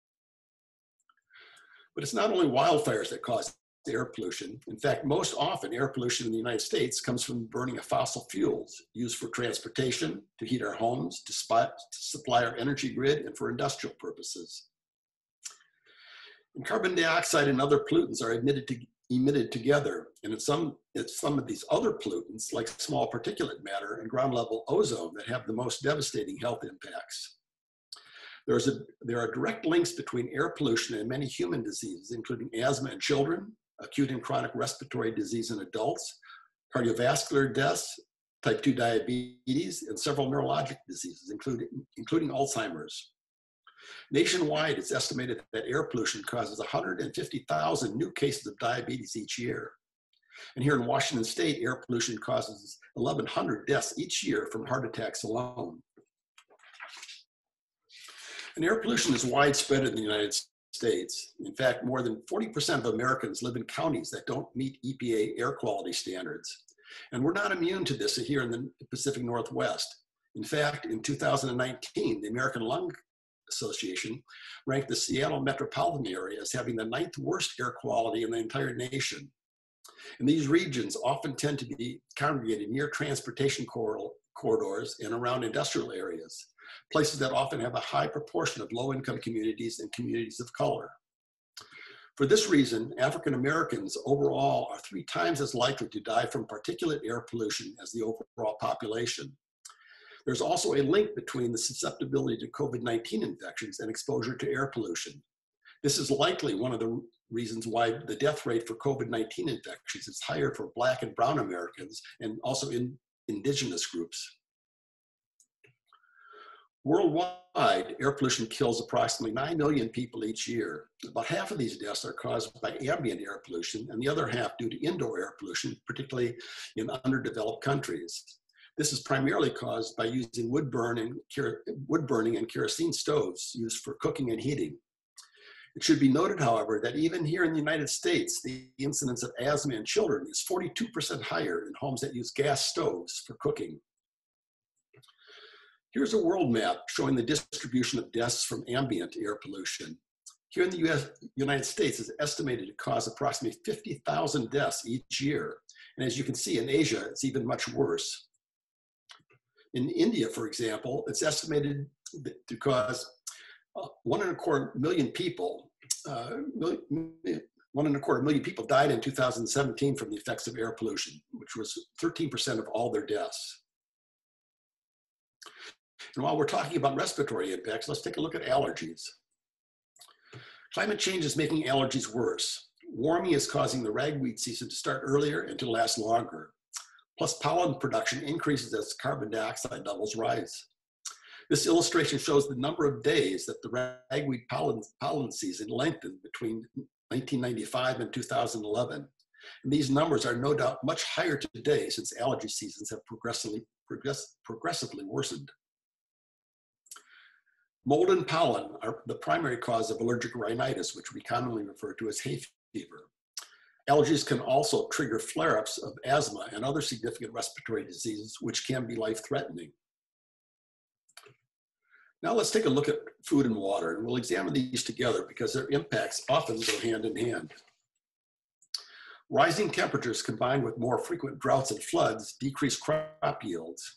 But it's not only wildfires that cause air pollution. In fact, most often air pollution in the United States comes from burning of fossil fuels used for transportation, to heat our homes, to, spot, to supply our energy grid, and for industrial purposes. And carbon dioxide and other pollutants are emitted, to, emitted together. And in some, it's some of these other pollutants, like small particulate matter and ground level ozone, that have the most devastating health impacts. There's a, there are direct links between air pollution and many human diseases, including asthma in children, acute and chronic respiratory disease in adults, cardiovascular deaths, type two diabetes, and several neurologic diseases, including, including Alzheimer's. Nationwide, it's estimated that air pollution causes one hundred fifty thousand new cases of diabetes each year. And here in Washington State, air pollution causes eleven hundred deaths each year from heart attacks alone. And air pollution is widespread in the United States. In fact, more than forty percent of Americans live in counties that don't meet E P A air quality standards. And we're not immune to this here in the Pacific Northwest. In fact, in two thousand nineteen, the American Lung Association ranked the Seattle metropolitan area as having the ninth worst air quality in the entire nation. And these regions often tend to be congregated near transportation corridors and around industrial areas, places that often have a high proportion of low-income communities and communities of color. For this reason, African Americans overall are three times as likely to die from particulate air pollution as the overall population. There's also a link between the susceptibility to COVID nineteen infections and exposure to air pollution. This is likely one of the reasons why the death rate for COVID nineteen infections is higher for Black and Brown Americans, and also in indigenous groups. Worldwide, air pollution kills approximately nine million people each year. About half of these deaths are caused by ambient air pollution, and the other half due to indoor air pollution, particularly in underdeveloped countries. This is primarily caused by using wood, burn and, wood burning and kerosene stoves used for cooking and heating. It should be noted, however, that even here in the United States, the incidence of asthma in children is forty-two percent higher in homes that use gas stoves for cooking. Here's a world map showing the distribution of deaths from ambient air pollution. Here in the U S, United States, is estimated to cause approximately fifty thousand deaths each year. And as you can see, in Asia, it's even much worse. In India, for example, it's estimated to cause uh, one and a quarter million people, uh, million, one and a quarter million people died in two thousand seventeen from the effects of air pollution, which was thirteen percent of all their deaths. And while we're talking about respiratory impacts, let's take a look at allergies. Climate change is making allergies worse. Warming is causing the ragweed season to start earlier and to last longer. Plus, pollen production increases as carbon dioxide levels rise. This illustration shows the number of days that the ragweed pollen, pollen season lengthened between nineteen ninety-five and two thousand eleven. And these numbers are no doubt much higher today since allergy seasons have progressively, progress, progressively worsened. Mold and pollen are the primary cause of allergic rhinitis, which we commonly refer to as hay fever. Allergies can also trigger flare-ups of asthma and other significant respiratory diseases, which can be life-threatening. Now let's take a look at food and water, and we'll examine these together because their impacts often go hand in hand. Rising temperatures combined with more frequent droughts and floods decrease crop yields.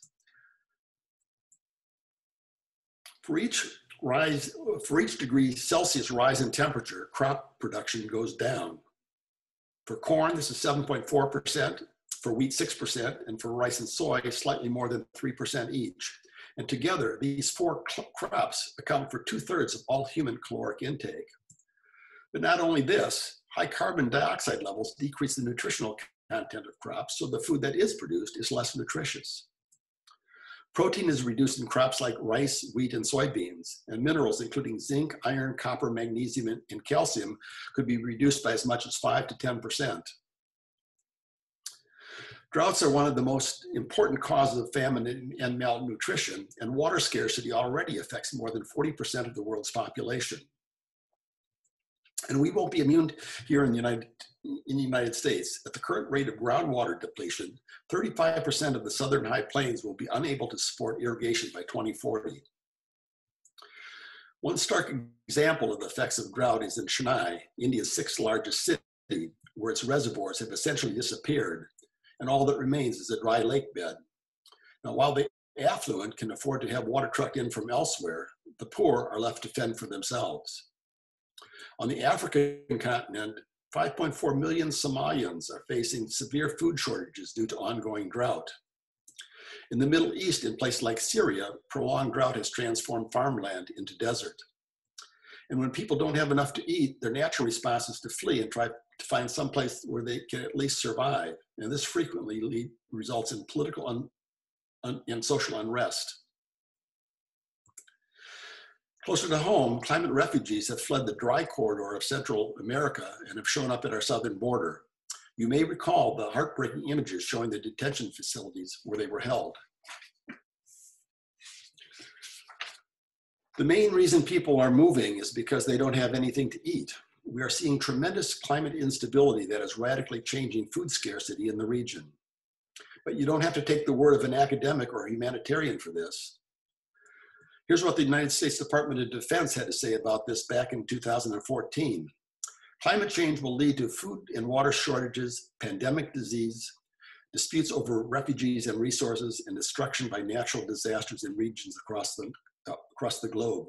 For each, rise, for each degree Celsius rise in temperature, crop production goes down. For corn, this is seven point four percent, for wheat, six percent, and for rice and soy, slightly more than three percent each. And together, these four crops account for two-thirds of all human caloric intake. But not only this, high carbon dioxide levels decrease the nutritional content of crops, so the food that is produced is less nutritious. Protein is reduced in crops like rice, wheat, and soybeans, and minerals including zinc, iron, copper, magnesium, and calcium could be reduced by as much as five to ten percent. Droughts are one of the most important causes of famine and malnutrition, and water scarcity already affects more than forty percent of the world's population. And we won't be immune here in the United, in the United States. At the current rate of groundwater depletion, thirty-five percent of the southern high plains will be unable to support irrigation by twenty forty. One stark example of the effects of drought is in Chennai, India's sixth largest city, where its reservoirs have essentially disappeared, and all that remains is a dry lake bed. Now, while the affluent can afford to have water trucked in from elsewhere, the poor are left to fend for themselves. On the African continent, five point four million Somalians are facing severe food shortages due to ongoing drought. In the Middle East, in places like Syria, prolonged drought has transformed farmland into desert. And when people don't have enough to eat, their natural response is to flee and try to find some place where they can at least survive. And this frequently lead, results in political un, un, and social unrest. Closer to home, climate refugees have fled the dry corridor of Central America and have shown up at our southern border. You may recall the heartbreaking images showing the detention facilities where they were held. The main reason people are moving is because they don't have anything to eat. We are seeing tremendous climate instability that is radically changing food scarcity in the region. But you don't have to take the word of an academic or a humanitarian for this. Here's what the United States Department of Defense had to say about this back in two thousand fourteen. Climate change will lead to food and water shortages, pandemic disease, disputes over refugees and resources, and destruction by natural disasters in regions across the, uh, across the globe.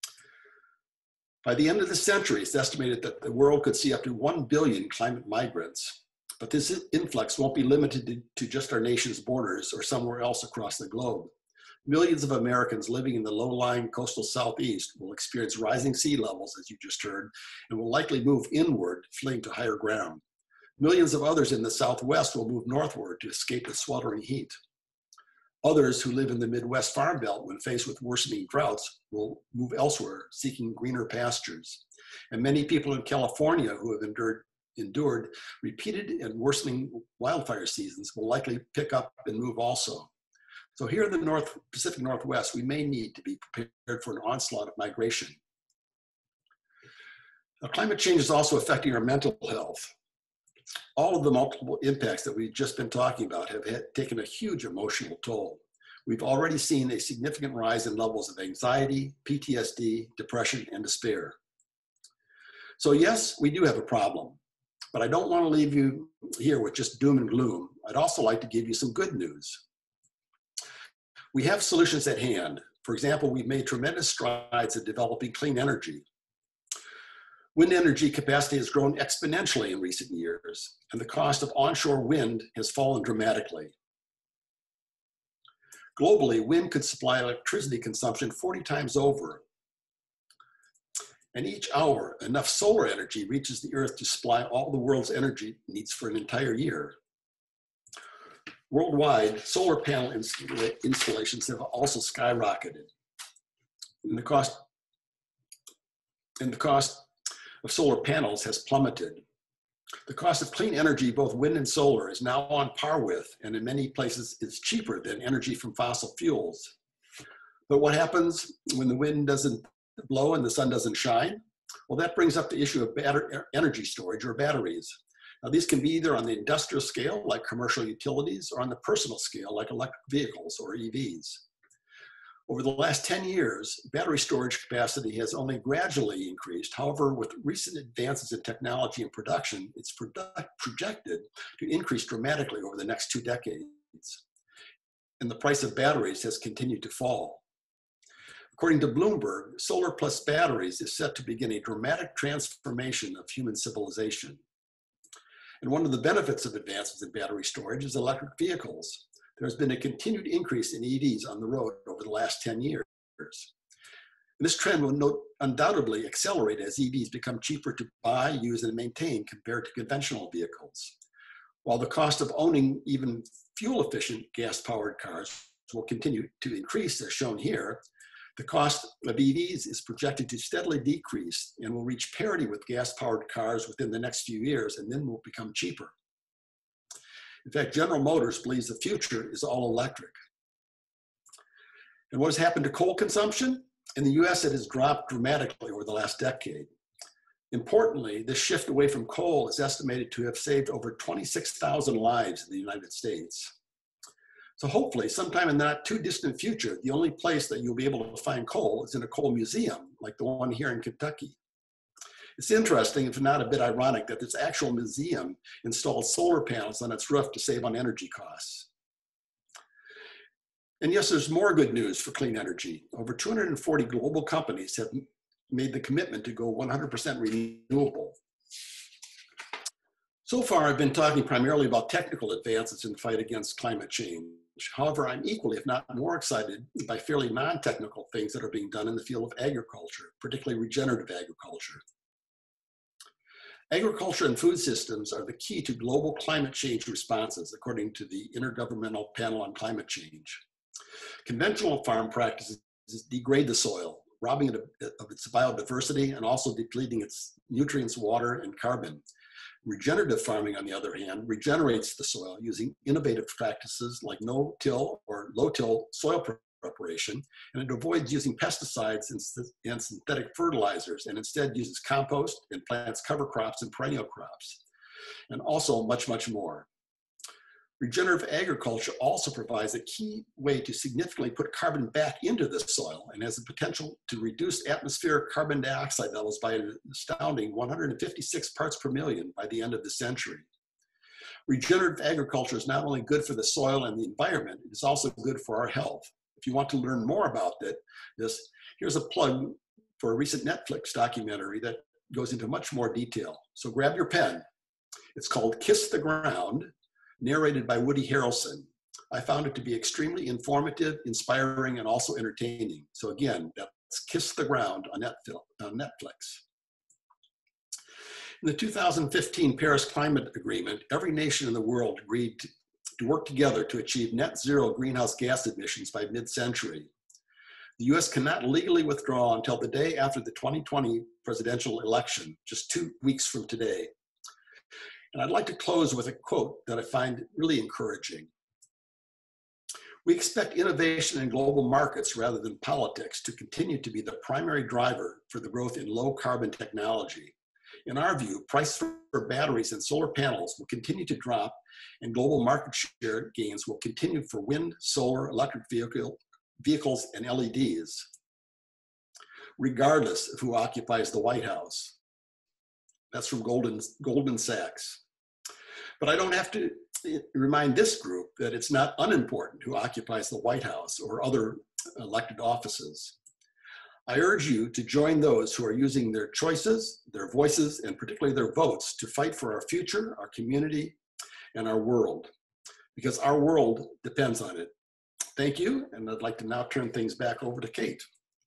By the end of the century, it's estimated that the world could see up to one billion climate migrants. But this influx won't be limited to, to just our nation's borders or somewhere else across the globe. Millions of Americans living in the low-lying coastal southeast will experience rising sea levels, as you just heard, and will likely move inward, fleeing to higher ground. Millions of others in the southwest will move northward to escape the sweltering heat. Others who live in the Midwest Farm Belt, when faced with worsening droughts, will move elsewhere, seeking greener pastures. And many people in California who have endured, endured repeated and worsening wildfire seasons will likely pick up and move also. So here in the North Pacific Northwest, we may need to be prepared for an onslaught of migration. Now, climate change is also affecting our mental health. All of the multiple impacts that we've just been talking about have had, taken a huge emotional toll. We've already seen a significant rise in levels of anxiety, P T S D, depression, and despair. So yes, we do have a problem, but I don't want to leave you here with just doom and gloom. I'd also like to give you some good news. We have solutions at hand. For example, we've made tremendous strides in developing clean energy. Wind energy capacity has grown exponentially in recent years, and the cost of onshore wind has fallen dramatically. Globally, wind could supply electricity consumption forty times over. And each hour, enough solar energy reaches the Earth to supply all the world's energy needs for an entire year. Worldwide, solar panel installations have also skyrocketed. And the cost, and the cost of solar panels has plummeted. The cost of clean energy, both wind and solar, is now on par with, and in many places is cheaper than energy from fossil fuels. But what happens when the wind doesn't blow and the sun doesn't shine? Well, that brings up the issue of battery, energy storage or batteries. Now, these can be either on the industrial scale, like commercial utilities, or on the personal scale, like electric vehicles or E Vs. Over the last ten years, battery storage capacity has only gradually increased. However, with recent advances in technology and production, it's projected to increase dramatically over the next two decades. And the price of batteries has continued to fall. According to Bloomberg, solar plus batteries is set to begin a dramatic transformation of human civilization. And one of the benefits of advances in battery storage is electric vehicles. There's been a continued increase in E Vs on the road over the last ten years. And this trend will no, undoubtedly accelerate as E Vs become cheaper to buy, use, and maintain compared to conventional vehicles. While the cost of owning even fuel-efficient gas-powered cars will continue to increase, as shown here, the cost of E Vs is projected to steadily decrease and will reach parity with gas-powered cars within the next few years, and then will become cheaper. In fact, General Motors believes the future is all electric. And what has happened to coal consumption? In the U S, it has dropped dramatically over the last decade. Importantly, this shift away from coal is estimated to have saved over twenty-six thousand lives in the United States. So hopefully, sometime in the not too distant future, the only place that you'll be able to find coal is in a coal museum, like the one here in Kentucky. It's interesting, if not a bit ironic, that this actual museum installed solar panels on its roof to save on energy costs. And yes, there's more good news for clean energy. Over two hundred forty global companies have made the commitment to go one hundred percent renewable. So far, I've been talking primarily about technical advances in the fight against climate change. However, I'm equally, if not more excited by fairly non-technical things that are being done in the field of agriculture, particularly regenerative agriculture. Agriculture and food systems are the key to global climate change responses, according to the Intergovernmental Panel on Climate Change. Conventional farm practices degrade the soil, robbing it of its biodiversity and also depleting its nutrients, water, and carbon. Regenerative farming, on the other hand, regenerates the soil using innovative practices like no-till or low-till soil preparation, and it avoids using pesticides and, and synthetic fertilizers, and instead uses compost and plants cover crops and perennial crops, and also much, much more. Regenerative agriculture also provides a key way to significantly put carbon back into the soil and has the potential to reduce atmospheric carbon dioxide levels by an astounding one hundred fifty-six parts per million by the end of the century. Regenerative agriculture is not only good for the soil and the environment, it is also good for our health. If you want to learn more about it, this, here's a plug for a recent Netflix documentary that goes into much more detail. So grab your pen. It's called Kiss the Ground, narrated by Woody Harrelson. I found it to be extremely informative, inspiring, and also entertaining. So again, that's Kiss the Ground on Netflix. In the two thousand fifteen Paris Climate Agreement, every nation in the world agreed to to work together to achieve net zero greenhouse gas emissions by mid-century. The U S cannot legally withdraw until the day after the twenty twenty presidential election, just two weeks from today. And I'd like to close with a quote that I find really encouraging. We expect innovation in global markets rather than politics to continue to be the primary driver for the growth in low carbon technology. In our view, prices for batteries and solar panels will continue to drop, and global market share gains will continue for wind, solar, electric vehicle, vehicles, and L E Ds, regardless of who occupies the White House. That's from Goldman, Goldman Sachs. But I don't have to remind this group that it's not unimportant who occupies the White House or other elected offices. I urge you to join those who are using their choices, their voices, and particularly their votes to fight for our future, our community, and our world, because our world depends on it. Thank you, and I'd like to now turn things back over to Kate.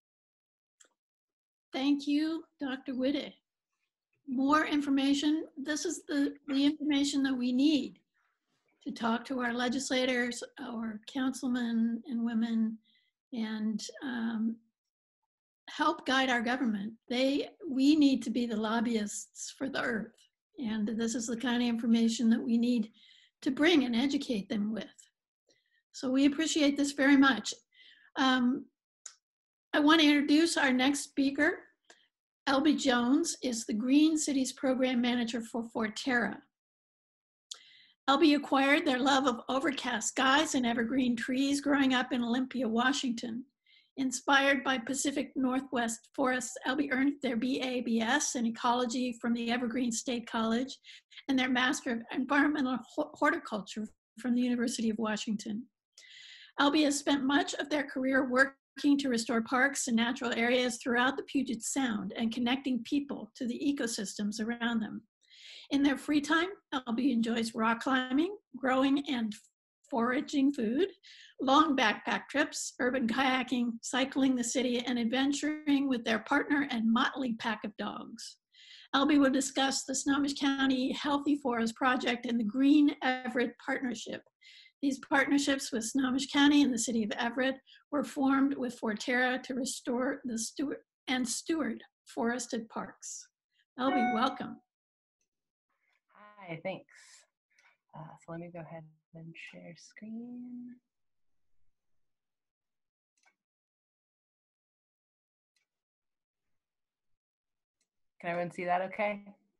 Thank you, Doctor Witte. More information. This is the, the information that we need to talk to our legislators, our councilmen and women, and um, help guide our government. They, we need to be the lobbyists for the earth. And this is the kind of information that we need to bring and educate them with. So we appreciate this very much. Um, I want to introduce our next speaker. Elby Jones is the Green Cities Program Manager for Forterra. Elby acquired their love of overcast skies and evergreen trees growing up in Olympia, Washington. Inspired by Pacific Northwest forests, Elby earned their B A B S in ecology from the Evergreen State College and their Master of Environmental Horticulture from the University of Washington. Elby has spent much of their career working to restore parks and natural areas throughout the Puget Sound and connecting people to the ecosystems around them. In their free time, Elby enjoys rock climbing, growing and foraging food, long backpack trips, urban kayaking, cycling the city, and adventuring with their partner and motley pack of dogs. Elby will discuss the Snohomish County Healthy Forest Project and the Green Everett Partnership. These partnerships with Snohomish County and the city of Everett were formed with Forterra to restore the steward and steward forested parks. Elby, welcome. Hi, thanks. Uh, so let me go ahead and share screen. Can everyone see that okay?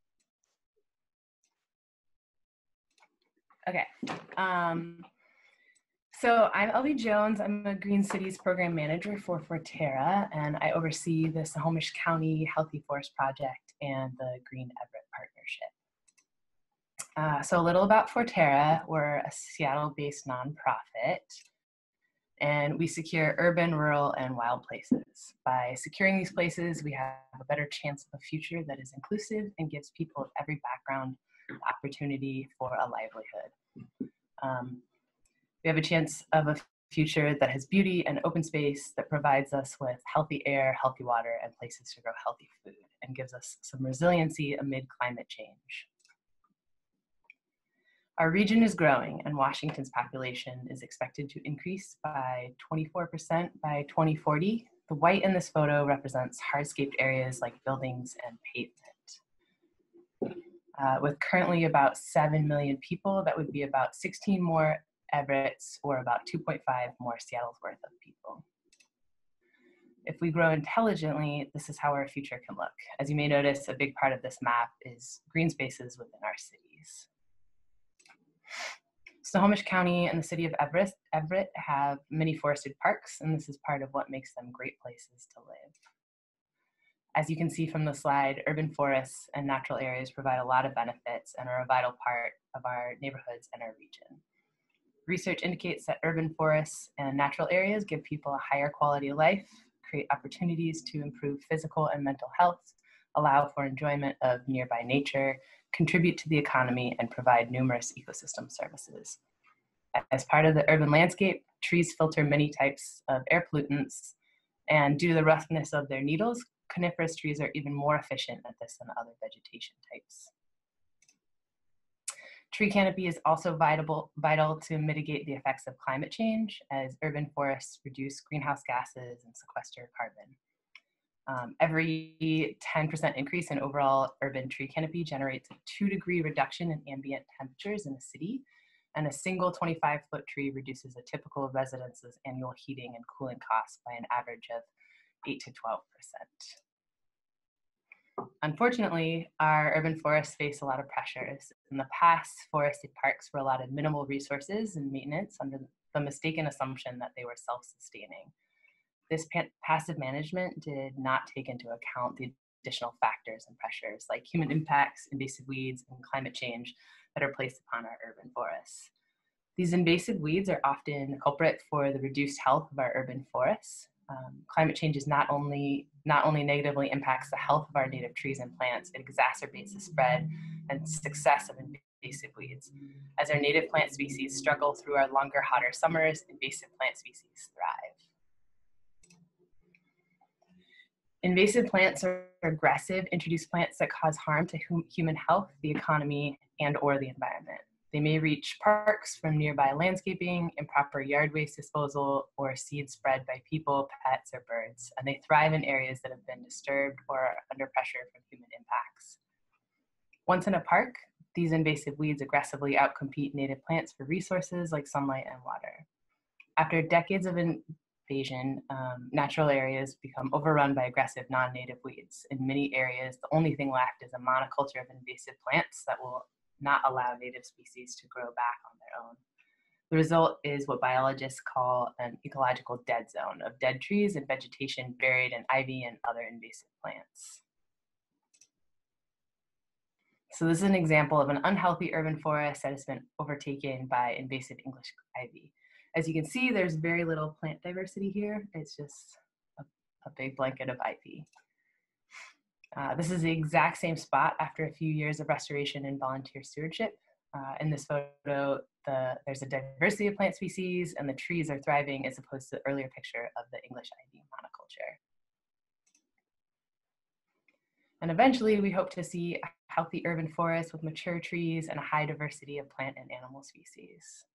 Okay. Um, so I'm Elby Jones. I'm a Green Cities Program Manager for Forterra, and I oversee the Snohomish County Healthy Forest Project and the Green Everett Partnership. Uh, so a little about Forterra. We're a Seattle-based nonprofit, and we secure urban, rural, and wild places. By securing these places, we have a better chance of a future that is inclusive and gives people of every background the opportunity for a livelihood. Um, we have a chance of a future that has beauty and open space, that provides us with healthy air, healthy water, and places to grow healthy food, and gives us some resiliency amid climate change. Our region is growing, and Washington's population is expected to increase by twenty-four percent by twenty forty. The white in this photo represents hardscaped areas like buildings and pavement. Uh, with currently about seven million people, that would be about sixteen more Everetts, or about two point five more Seattle's worth of people. If we grow intelligently, this is how our future can look. As you may notice, a big part of this map is green spaces within our cities. Snohomish County and the city of Everett, Everett have many forested parks, and this is part of what makes them great places to live. As you can see from the slide, urban forests and natural areas provide a lot of benefits and are a vital part of our neighborhoods and our region. Research indicates that urban forests and natural areas give people a higher quality of life, create opportunities to improve physical and mental health, allow for enjoyment of nearby nature, contribute to the economy, and provide numerous ecosystem services. As part of the urban landscape, trees filter many types of air pollutants, and due to the roughness of their needles, coniferous trees are even more efficient at this than other vegetation types. Tree canopy is also vital, vital to mitigate the effects of climate change, as urban forests reduce greenhouse gases and sequester carbon. Um, every ten percent increase in overall urban tree canopy generates a two degree reduction in ambient temperatures in a city, and a single twenty-five foot tree reduces a typical residence's annual heating and cooling costs by an average of eight to twelve percent. Unfortunately, our urban forests face a lot of pressures. In the past, forested parks were allotted minimal resources and maintenance under the mistaken assumption that they were self-sustaining. This passive management did not take into account the additional factors and pressures like human impacts, invasive weeds, and climate change that are placed upon our urban forests. These invasive weeds are often the culprit for the reduced health of our urban forests. Um, climate change is not only, not only negatively impacts the health of our native trees and plants, it exacerbates the spread and success of invasive weeds. As our native plant species struggle through our longer, hotter summers, invasive plant species thrive. Invasive plants are aggressive, introduced plants that cause harm to hum human health, the economy, and or the environment. They may reach parks from nearby landscaping, improper yard waste disposal, or seed spread by people, pets, or birds, and they thrive in areas that have been disturbed or are under pressure from human impacts. Once in a park, these invasive weeds aggressively outcompete native plants for resources like sunlight and water. After decades of invasion, um, natural areas become overrun by aggressive non-native weeds. In many areas, the only thing left is a monoculture of invasive plants that will not allow native species to grow back on their own. The result is what biologists call an ecological dead zone of dead trees and vegetation buried in ivy and other invasive plants. So this is an example of an unhealthy urban forest that has been overtaken by invasive English ivy. As you can see, there's very little plant diversity here. It's just a, a big blanket of ivy. Uh, this is the exact same spot after a few years of restoration and volunteer stewardship. Uh, in this photo, the, there's a diversity of plant species and the trees are thriving as opposed to the earlier picture of the English ivy monoculture. And eventually we hope to see a healthy urban forest with mature trees and a high diversity of plant and animal species.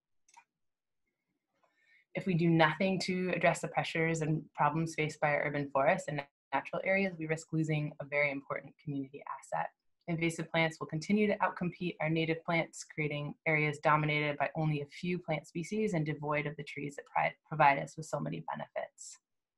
If we do nothing to address the pressures and problems faced by our urban forests and natural areas, we risk losing a very important community asset. Invasive plants will continue to outcompete our native plants, creating areas dominated by only a few plant species and devoid of the trees that provide us with so many benefits.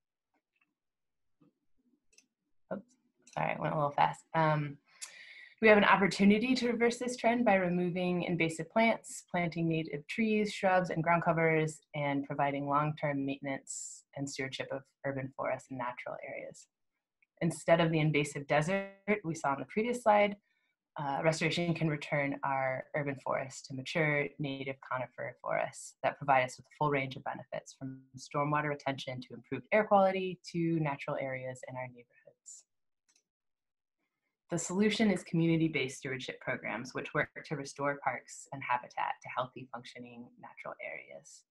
Oops, sorry, I went a little fast. Um, we have an opportunity to reverse this trend by removing invasive plants, planting native trees, shrubs, and ground covers, and providing long-term maintenance and stewardship of urban forests and natural areas. Instead of the invasive desert we saw on the previous slide, uh, restoration can return our urban forests to mature native conifer forests that provide us with a full range of benefits, from stormwater retention to improved air quality to natural areas in our neighborhoods. The solution is community-based stewardship programs, which work to restore parks and habitat to healthy, functioning natural areas.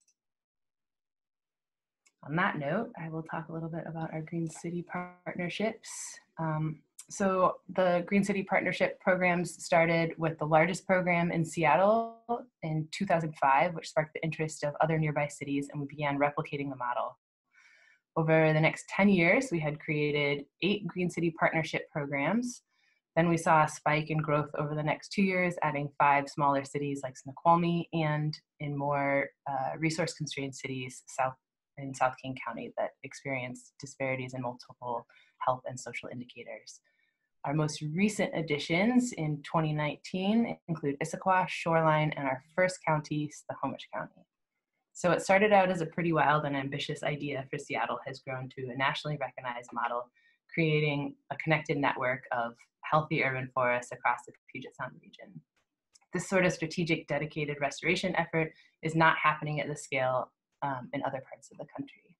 On that note, I will talk a little bit about our Green City partnerships. Um, so the Green City partnership programs started with the largest program in Seattle in two thousand five, which sparked the interest of other nearby cities, and we began replicating the model. Over the next ten years, we had created eight Green City partnership programs. Then we saw a spike in growth over the next two years, adding five smaller cities like Snoqualmie, and in more uh, resource-constrained cities south in South King County that experienced disparities in multiple health and social indicators. Our most recent additions in twenty nineteen include Issaquah, Shoreline, and our first county, Snohomish County. So it started out as a pretty wild and ambitious idea for Seattle, has grown to a nationally recognized model, creating a connected network of healthy urban forests across the Puget Sound region. This sort of strategic, dedicated restoration effort is not happening at the scale um, in other parts of the country.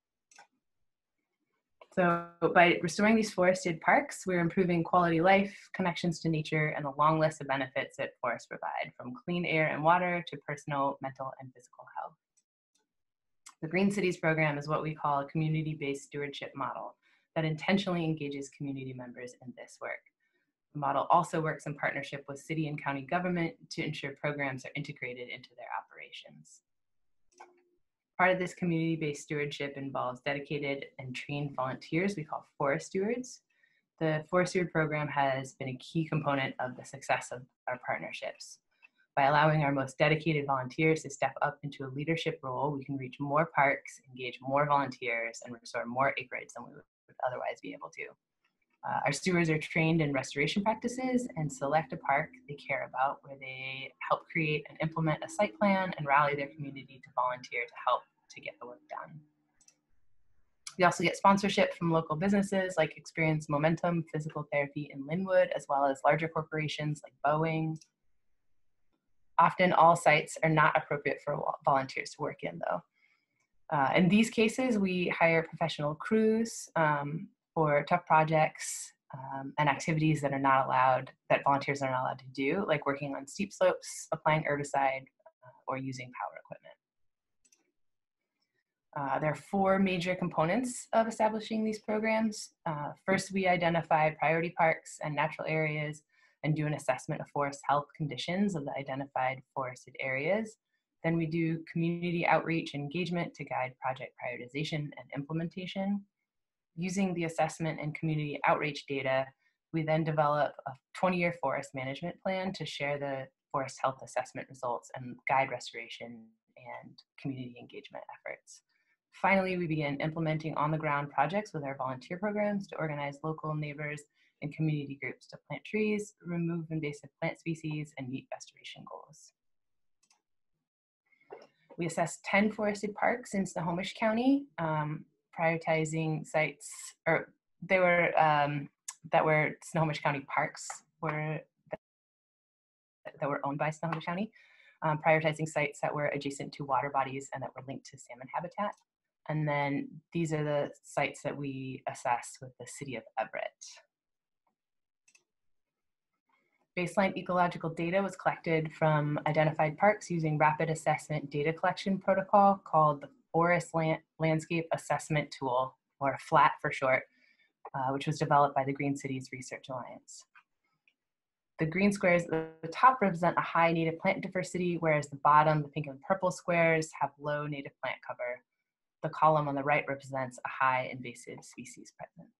So by restoring these forested parks, we're improving quality life, connections to nature, and the long list of benefits that forests provide, from clean air and water to personal, mental, and physical health. The Green Cities program is what we call a community-based stewardship model that intentionally engages community members in this work. The model also works in partnership with city and county government to ensure programs are integrated into their operations. Part of this community-based stewardship involves dedicated and trained volunteers we call forest stewards. The Forest Steward program has been a key component of the success of our partnerships. By allowing our most dedicated volunteers to step up into a leadership role, we can reach more parks, engage more volunteers, and restore more acreage than we would otherwise be able to. Uh, our stewards are trained in restoration practices and select a park they care about, where they help create and implement a site plan and rally their community to volunteer to help to get the work done. We also get sponsorship from local businesses like Experience Momentum Physical Therapy in Linwood, as well as larger corporations like Boeing. Often all sites are not appropriate for volunteers to work in though. Uh, in these cases, we hire professional crews um, for tough projects um, and activities that are not allowed, that volunteers are not allowed to do, like working on steep slopes, applying herbicide, uh, or using power equipment. Uh, there are four major components of establishing these programs. Uh, first, we identify priority parks and natural areas and do an assessment of forest health conditions of the identified forested areas. Then we do community outreach and engagement to guide project prioritization and implementation. Using the assessment and community outreach data, we then develop a twenty-year forest management plan to share the forest health assessment results and guide restoration and community engagement efforts. Finally, we begin implementing on-the-ground projects with our volunteer programs to organize local neighbors and community groups to plant trees, remove invasive plant species, and meet restoration goals. We assessed ten forested parks in Snohomish County, um, prioritizing sites, or they were, um, that were Snohomish County parks were that, that were owned by Snohomish County, um, prioritizing sites that were adjacent to water bodies and that were linked to salmon habitat. And then these are the sites that we assessed with the city of Everett. Baseline ecological data was collected from identified parks using rapid assessment data collection protocol called the Forest Land Landscape Assessment Tool, or FLAT for short, uh, which was developed by the Green Cities Research Alliance. The green squares at the top represent a high native plant diversity, whereas the bottom, the pink and purple squares, have low native plant cover. The column on the right represents a high invasive species present.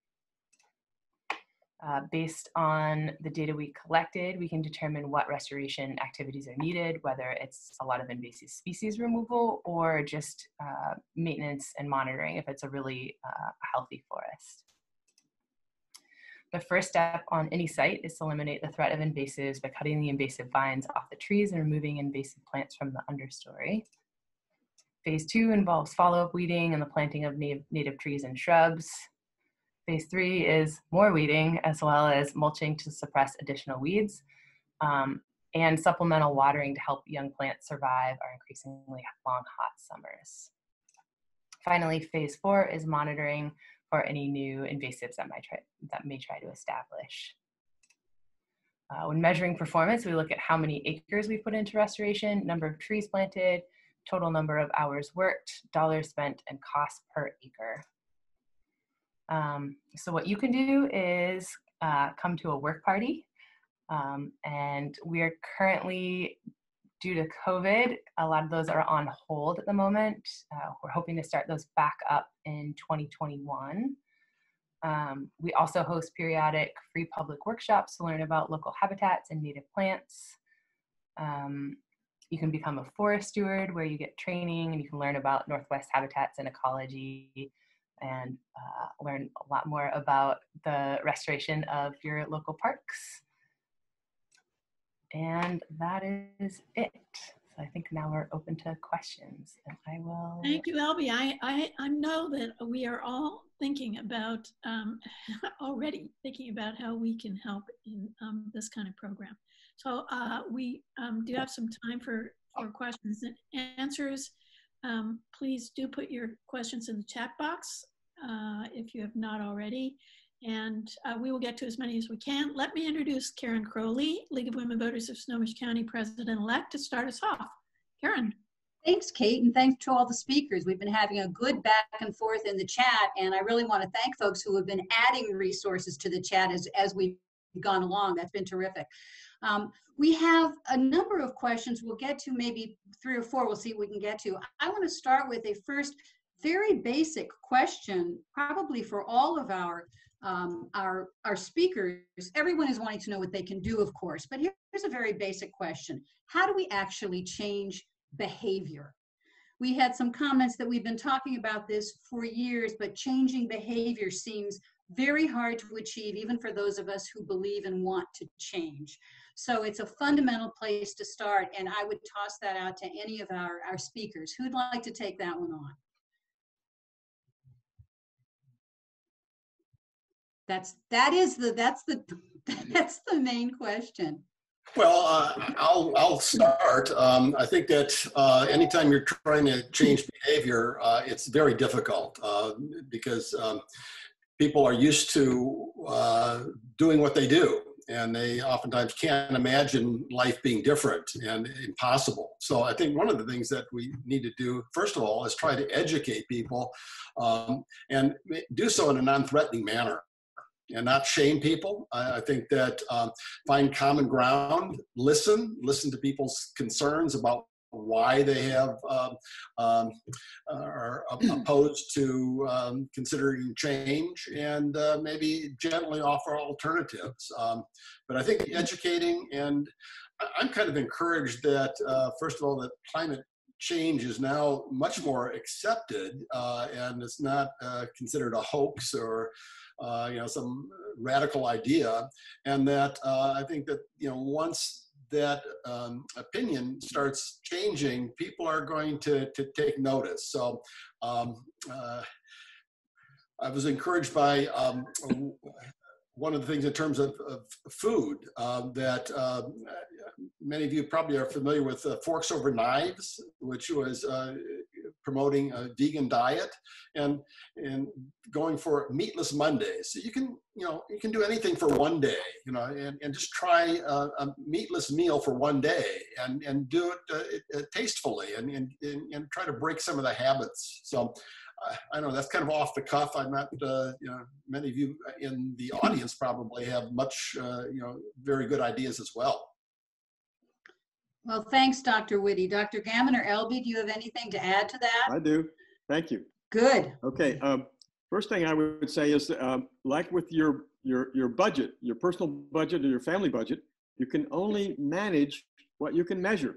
Uh, based on the data we collected, we can determine what restoration activities are needed, whether it's a lot of invasive species removal or just uh, maintenance and monitoring if it's a really uh, healthy forest. The first step on any site is to eliminate the threat of invasives by cutting the invasive vines off the trees and removing invasive plants from the understory. Phase two involves follow-up weeding and the planting of native, native trees and shrubs. Phase three is more weeding, as well as mulching to suppress additional weeds, um, and supplemental watering to help young plants survive our increasingly long, hot summers. Finally, phase four is monitoring for any new invasives that, might try, that may try to establish. Uh, when measuring performance, we look at how many acres we put into restoration, number of trees planted, total number of hours worked, dollars spent, and cost per acre. Um, so what you can do is uh, come to a work party, um, and we are currently, due to COVID, a lot of those are on hold at the moment. Uh, we're hoping to start those back up in twenty twenty-one. Um, we also host periodic free public workshops to learn about local habitats and native plants. Um, You can become a forest steward where you get training and you can learn about Northwest habitats and ecology and uh, learn a lot more about the restoration of your local parks. And that is it. So I think now we're open to questions, and I will. Thank you, Elby. I, I, I know that we are all thinking about, um, already thinking about how we can help in um, this kind of program. So uh, we um, do have some time for, for questions and answers. Um, please do put your questions in the chat box uh, if you have not already. And uh, we will get to as many as we can. Let me introduce Karen Crowley, League of Women Voters of Snohomish County President-elect, to start us off. Karen. Thanks, Kate, and thanks to all the speakers. We've been having a good back and forth in the chat, and I really want to thank folks who have been adding resources to the chat as, as we've gone along. That's been terrific. Um, we have a number of questions. We'll get to maybe three or four. We'll see what we can get to. I want to start with a first very basic question, probably for all of our um, our, our speakers. Everyone is wanting to know what they can do, of course, but here's a very basic question. How do we actually change behavior? We had some comments that we've been talking about this for years, but changing behavior seems very hard to achieve, even for those of us who believe and want to change. So it's a fundamental place to start, and I would toss that out to any of our, our speakers. Who'd like to take that one on? That's, that is the, that's the, that's the main question. Well, uh, I'll, I'll start. Um, I think that uh, anytime you're trying to change behavior, uh, it's very difficult uh, because um, people are used to uh, doing what they do, and they oftentimes can't imagine life being different and impossible. So I think one of the things that we need to do, first of all, is try to educate people um, and do so in a non-threatening manner, and not shame people. I, I think that um, find common ground, listen, listen to people's concerns about why they have um, um, are opposed to um, considering change, and uh, maybe gently offer alternatives. Um, but I think educating, and I'm kind of encouraged that, uh, first of all, that climate change is now much more accepted, uh, and it's not uh, considered a hoax or Uh, you know, some radical idea, and that uh, I think that, you know, once that um, opinion starts changing, people are going to, to take notice. So um, uh, I was encouraged by um, one of the things in terms of, of food uh, that uh, many of you probably are familiar with uh, Forks Over Knives, which was uh, promoting a vegan diet and and going for meatless Mondays. So you can, you know, you can do anything for one day, you know, and, and just try a, a meatless meal for one day and, and do it uh, tastefully and, and, and try to break some of the habits. So uh, I know that's kind of off the cuff. I'm not, uh, you know, many of you in the audience probably have much, uh, you know, very good ideas as well. Well, thanks, Doctor Witte. Doctor Gammon or Elby, do you have anything to add to that? I do. Thank you. Good. Okay. Um, first thing I would say is, um, like with your your your budget, your personal budget or your family budget, you can only manage what you can measure.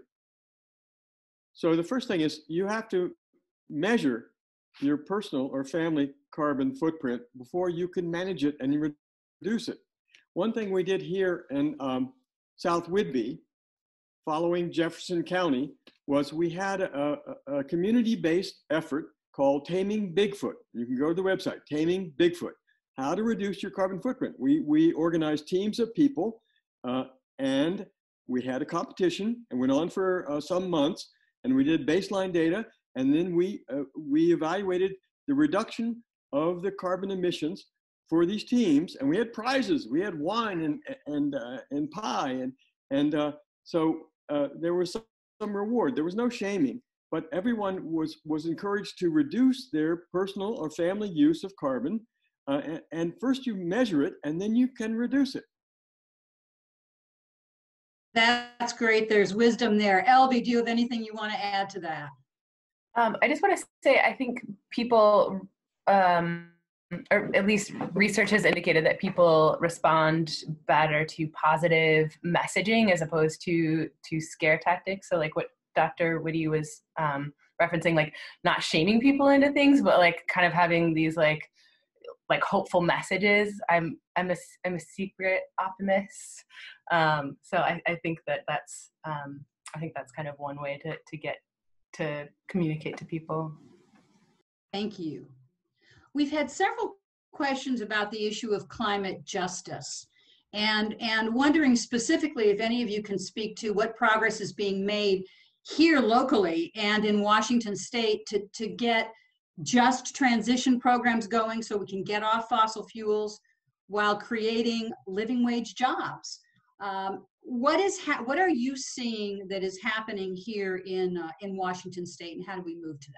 So the first thing is you have to measure your personal or family carbon footprint before you can manage it and reduce it. One thing we did here in um, South Whidbey, following Jefferson County, was we had a, a, a community-based effort called Taming Bigfoot. You can go to the website, Taming Bigfoot, how to reduce your carbon footprint. We, we organized teams of people uh, and we had a competition and went on for uh, some months, and we did baseline data, and then we, uh, we evaluated the reduction of the carbon emissions for these teams, and we had prizes. We had wine and, and, uh, and pie, and, and uh, so uh, there was some, some reward. There was no shaming, but everyone was, was encouraged to reduce their personal or family use of carbon. Uh, and, and first you measure it, and then you can reduce it. That's great. There's wisdom there. Elby, do you have anything you want to add to that? Um, I just want to say, I think people, um, or at least research has indicated that people respond better to positive messaging as opposed to to scare tactics. So like what Doctor Witte was um, referencing, like not shaming people into things, but like kind of having these like like hopeful messages. I'm I'm a I'm a secret optimist. Um, so I, I think that that's um, I think that's kind of one way to to get to communicate to people. Thank you. We've had several questions about the issue of climate justice, and and wondering specifically if any of you can speak to what progress is being made here locally and in Washington State to, to get just transition programs going so we can get off fossil fuels while creating living wage jobs. Um, what is ha what are you seeing that is happening here in uh, in Washington State, and how do we move to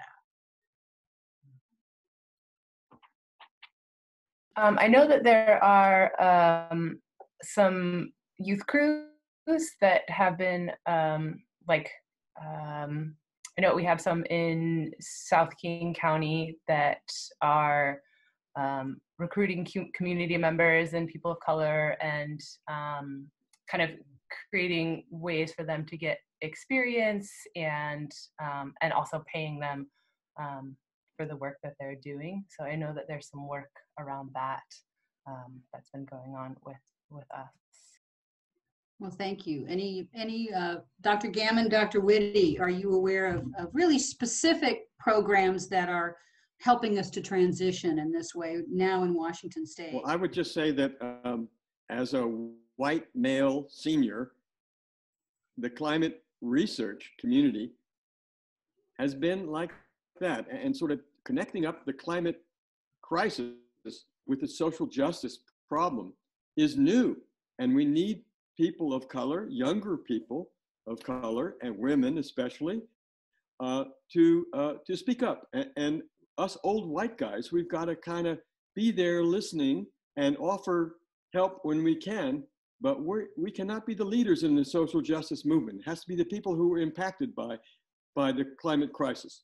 that? Um, I know that there are um, some youth crews that have been um, like, um, I know we have some in South King County that are um, recruiting community members and people of color, and um, kind of creating ways for them to get experience, and um, and also paying them um, for the work that they're doing. So I know that there's some work around that um, that's been going on with with us. Well, thank you. Any, any, uh, Doctor Gammon, Doctor Witte, are you aware of, of really specific programs that are helping us to transition in this way now in Washington State? Well, I would just say that um, as a white male senior, the climate research community has been like that, and sort of connecting up the climate crisis with the social justice problem is new. And we need people of color, younger people of color, and women especially, uh, to uh, to speak up. And, and us old white guys, we've got to kind of be there listening and offer help when we can, but we're, we cannot be the leaders in the social justice movement. It has to be the people who are impacted by, by the climate crisis.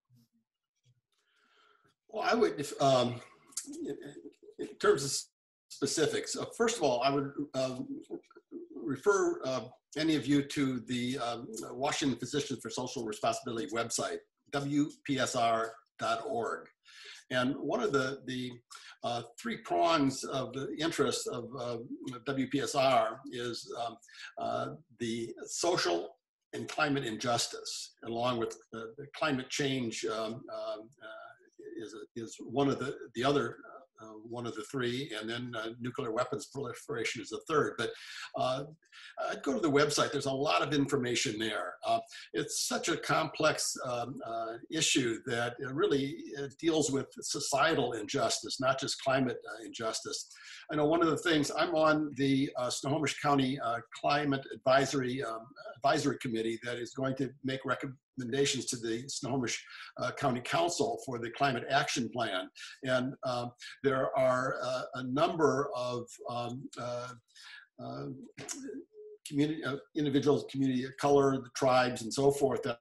Well, I would, if, um, in terms of specifics, uh, first of all, I would uh, refer uh, any of you to the um, Washington Physicians for Social Responsibility website, W P S R dot org. And one of the, the uh, three prongs of the interest of uh, W P S R is um, uh, the social and climate injustice, along with uh, the climate change um, um, uh, is, is one of the, the other uh, one of the three, and then uh, nuclear weapons proliferation is the third. But uh, I'd go to the website. There's a lot of information there. Uh, it's such a complex um, uh, issue that it really it deals with societal injustice, not just climate uh, injustice. I know one of the things, I'm on the uh, Snohomish County uh, Climate Advisory um, Advisory Committee that is going to make recommendations to the Snohomish uh, County Council for the Climate Action Plan. And um, there are uh, a number of um, uh, uh, community, uh, individuals, community of color, the tribes, and so forth that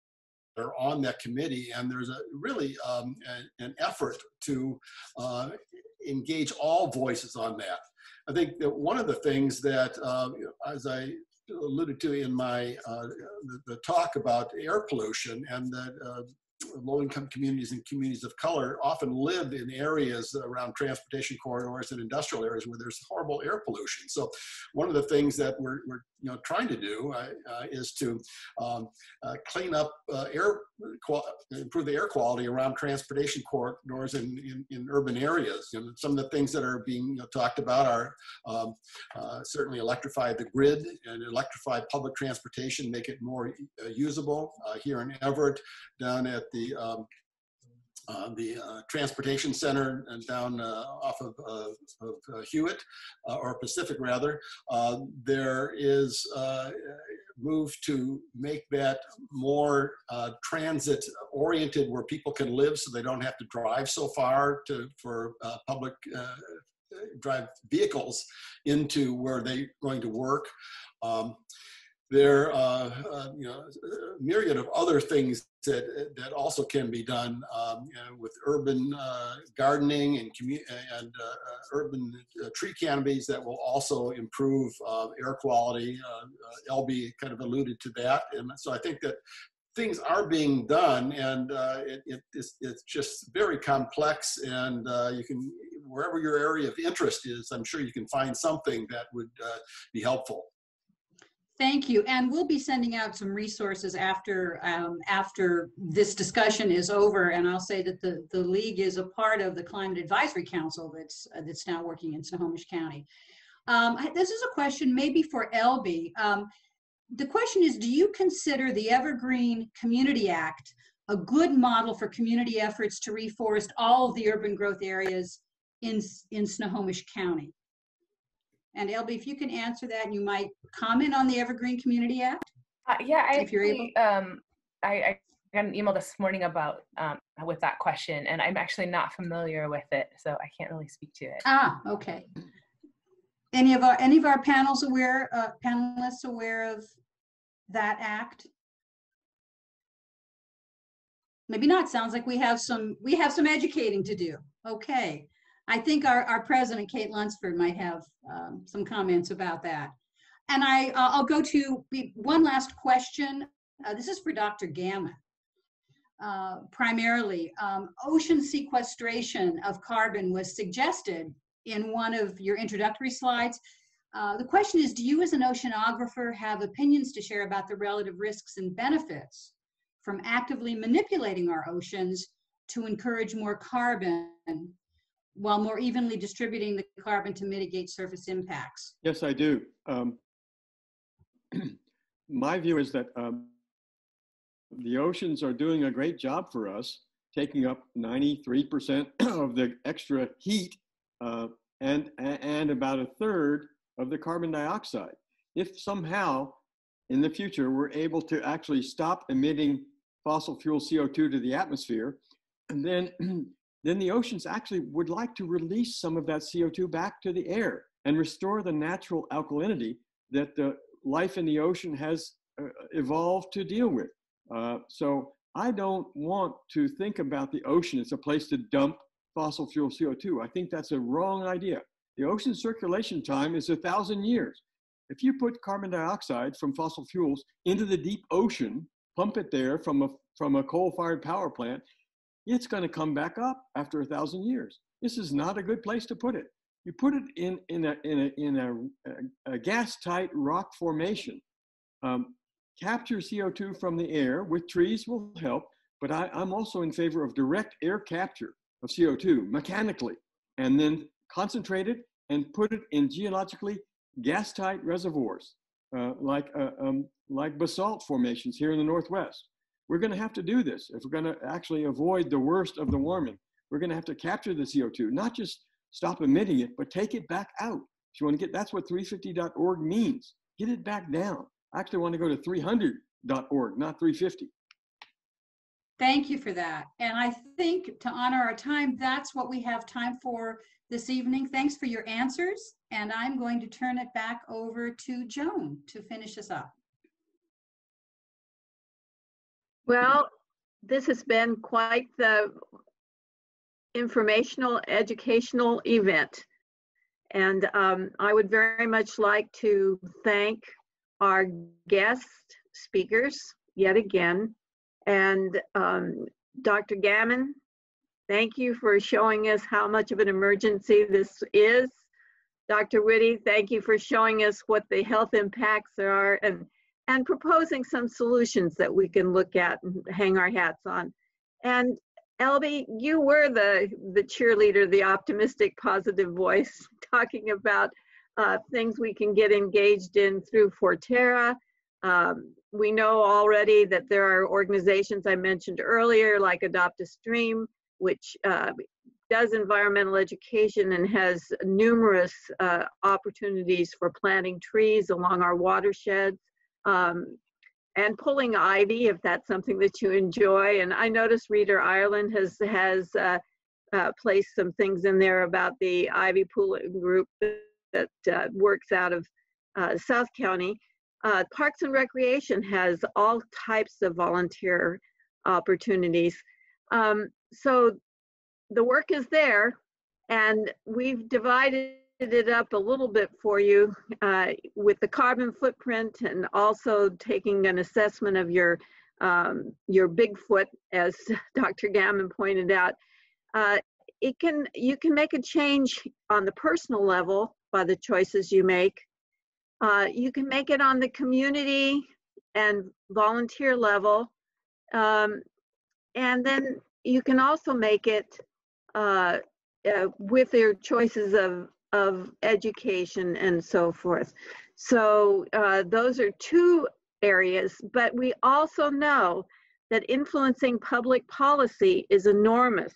are on that committee. And there's a really um, a, an effort to uh, engage all voices on that. I think that one of the things that, uh, as I alluded to in my uh, the, the talk about air pollution, and that uh, low-income communities and communities of color often live in areas around transportation corridors and industrial areas where there's horrible air pollution. So one of the things that we're, we're you know, trying to do uh, uh, is to um, uh, clean up uh, air, improve the air quality around transportation corridors in, in, in urban areas. You know, some of the things that are being you know, talked about are um, uh, certainly electrify the grid and electrify public transportation, make it more uh, usable. Uh, here in Everett, down at the um, uh, the uh, transportation center and down uh, off of, uh, of uh, Hewitt uh, or Pacific rather, uh, there is uh, move to make that more uh, transit oriented, where people can live so they don't have to drive so far to for uh, public uh, drive vehicles into where they're going to work. Um, There are uh, uh, you know, a myriad of other things that, that also can be done um, you know, with urban uh, gardening and, and uh, urban uh, tree canopies that will also improve uh, air quality. Uh, uh, Elby kind of alluded to that. And so I think that things are being done, and uh, it, it, it's, it's just very complex, and uh, you can, wherever your area of interest is, I'm sure you can find something that would uh, be helpful. Thank you. And we'll be sending out some resources after um, after this discussion is over. And I'll say that the, the League is a part of the Climate Advisory Council that's, uh, that's now working in Snohomish County. Um, this is a question maybe for Elby. Um, the question is, do you consider the Evergreen Community Act a good model for community efforts to reforest all of the urban growth areas in, in Snohomish County? And Elby, if you can answer that, and you might comment on the Evergreen Community Act. Uh, yeah, I if you're actually, able. Um, I, I got an email this morning about um, with that question, and I'm actually not familiar with it, so I can't really speak to it. Ah, okay. Any of our any of our panels aware, uh, panelists aware of that act? Maybe not. Sounds like we have some we have some educating to do. Okay, I think our our president Kate Lunsford might have um, some comments about that. And I uh, I'll go to one last question. Uh, this is for Doctor Gammon. Uh, primarily, um, ocean sequestration of carbon was suggested in one of your introductory slides. Uh, the question is, do you as an oceanographer have opinions to share about the relative risks and benefits from actively manipulating our oceans to encourage more carbon while more evenly distributing the carbon to mitigate surface impacts? Yes, I do. Um, my view is that um, the oceans are doing a great job for us, taking up ninety-three percent of the extra heat uh, and, and about a third of the carbon dioxide. If somehow in the future we're able to actually stop emitting fossil fuel C O two to the atmosphere, and then, then the oceans actually would like to release some of that C O two back to the air and restore the natural alkalinity that the life in the ocean has uh, evolved to deal with. Uh, so I don't want to think about the ocean as a place to dump fossil fuel C O two. I think that's a wrong idea. The ocean circulation time is a thousand years. If you put carbon dioxide from fossil fuels into the deep ocean, pump it there from a, from a coal-fired power plant, it's going to come back up after a thousand years. This is not a good place to put it. You put it in, in a, in a, in a, a gas-tight rock formation. Um, capture C O two from the air with trees will help, but I, I'm also in favor of direct air capture of C O two mechanically, and then concentrate it and put it in geologically gas-tight reservoirs, uh, like, uh, um, like basalt formations here in the Northwest. We're gonna have to do this. If we're gonna actually avoid the worst of the warming, we're gonna have to capture the C O two, not just stop emitting it, but take it back out. If you wanna get, that's what three fifty dot org means. Get it back down. I actually wanna go to three hundred dot org, not three fifty. Thank you for that. And I think to honor our time, that's what we have time for this evening. Thanks for your answers. And I'm going to turn it back over to Joan to finish us up. Well, this has been quite the informational, educational event. And um, I would very much like to thank our guest speakers yet again. And um, Doctor Gammon, thank you for showing us how much of an emergency this is. Doctor Witte, thank you for showing us what the health impacts are and, and proposing some solutions that we can look at and hang our hats on. And Elby, you were the, the cheerleader, the optimistic, positive voice, talking about uh, things we can get engaged in through Forterra. Um, we know already that there are organizations I mentioned earlier, like Adopt a Stream, which uh, does environmental education and has numerous uh, opportunities for planting trees along our watersheds, um, and pulling ivy if that's something that you enjoy. And I noticed Reader Ireland has, has uh, uh, placed some things in there about the ivy pulling group that uh, works out of uh, South County. Uh, Parks and Recreation has all types of volunteer opportunities. Um, so the work is there, and we've divided it up a little bit for you uh, with the carbon footprint and also taking an assessment of your, um, your Bigfoot, as Doctor Gammon pointed out. Uh, it can, you can make a change on the personal level by the choices you make. Uh, you can make it on the community and volunteer level. Um, and then you can also make it uh, uh, with your choices of, of education and so forth. So uh, those are two areas, but we also know that influencing public policy is enormous.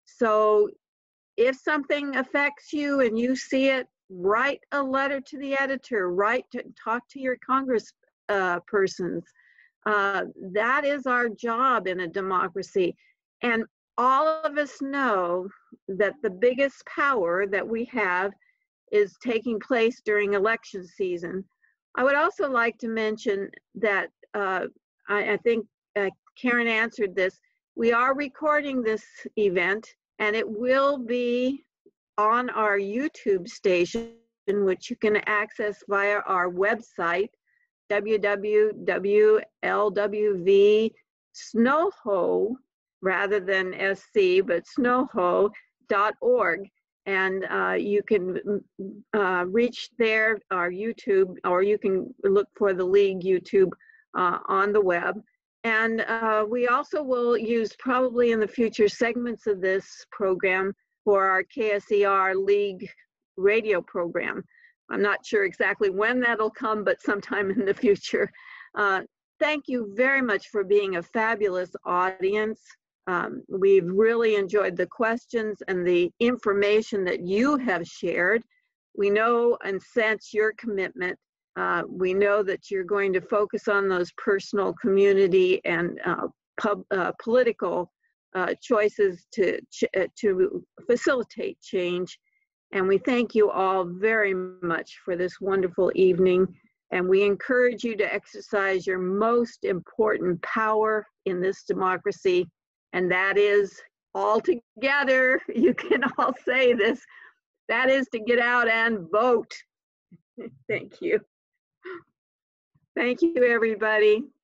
So if something affects you and you see it, write a letter to the editor, write to talk to your Congress uh, persons. Uh, that is our job in a democracy. And all of us know that the biggest power that we have is taking place during election season. I would also like to mention that uh, I, I think uh, Karen answered this. We are recording this event, and it will be on our YouTube station, which you can access via our website, w w w dot l w v snoho, rather than S C, but snoho dot org. And uh, you can uh, reach there, our YouTube, or you can look for the League YouTube uh, on the web. And uh, we also will use, probably in the future, segments of this program for our K S E R League radio program. I'm not sure exactly when that'll come, but sometime in the future. Uh, thank you very much for being a fabulous audience. Um, we've really enjoyed the questions and the information that you have shared. We know and sense your commitment. Uh, we know that you're going to focus on those personal, community, and uh, pub, uh, political uh, choices to, ch to facilitate change. And we thank you all very much for this wonderful evening. And we encourage you to exercise your most important power in this democracy. And that is, all together, you can all say this, that is to get out and vote. Thank you. Thank you, everybody.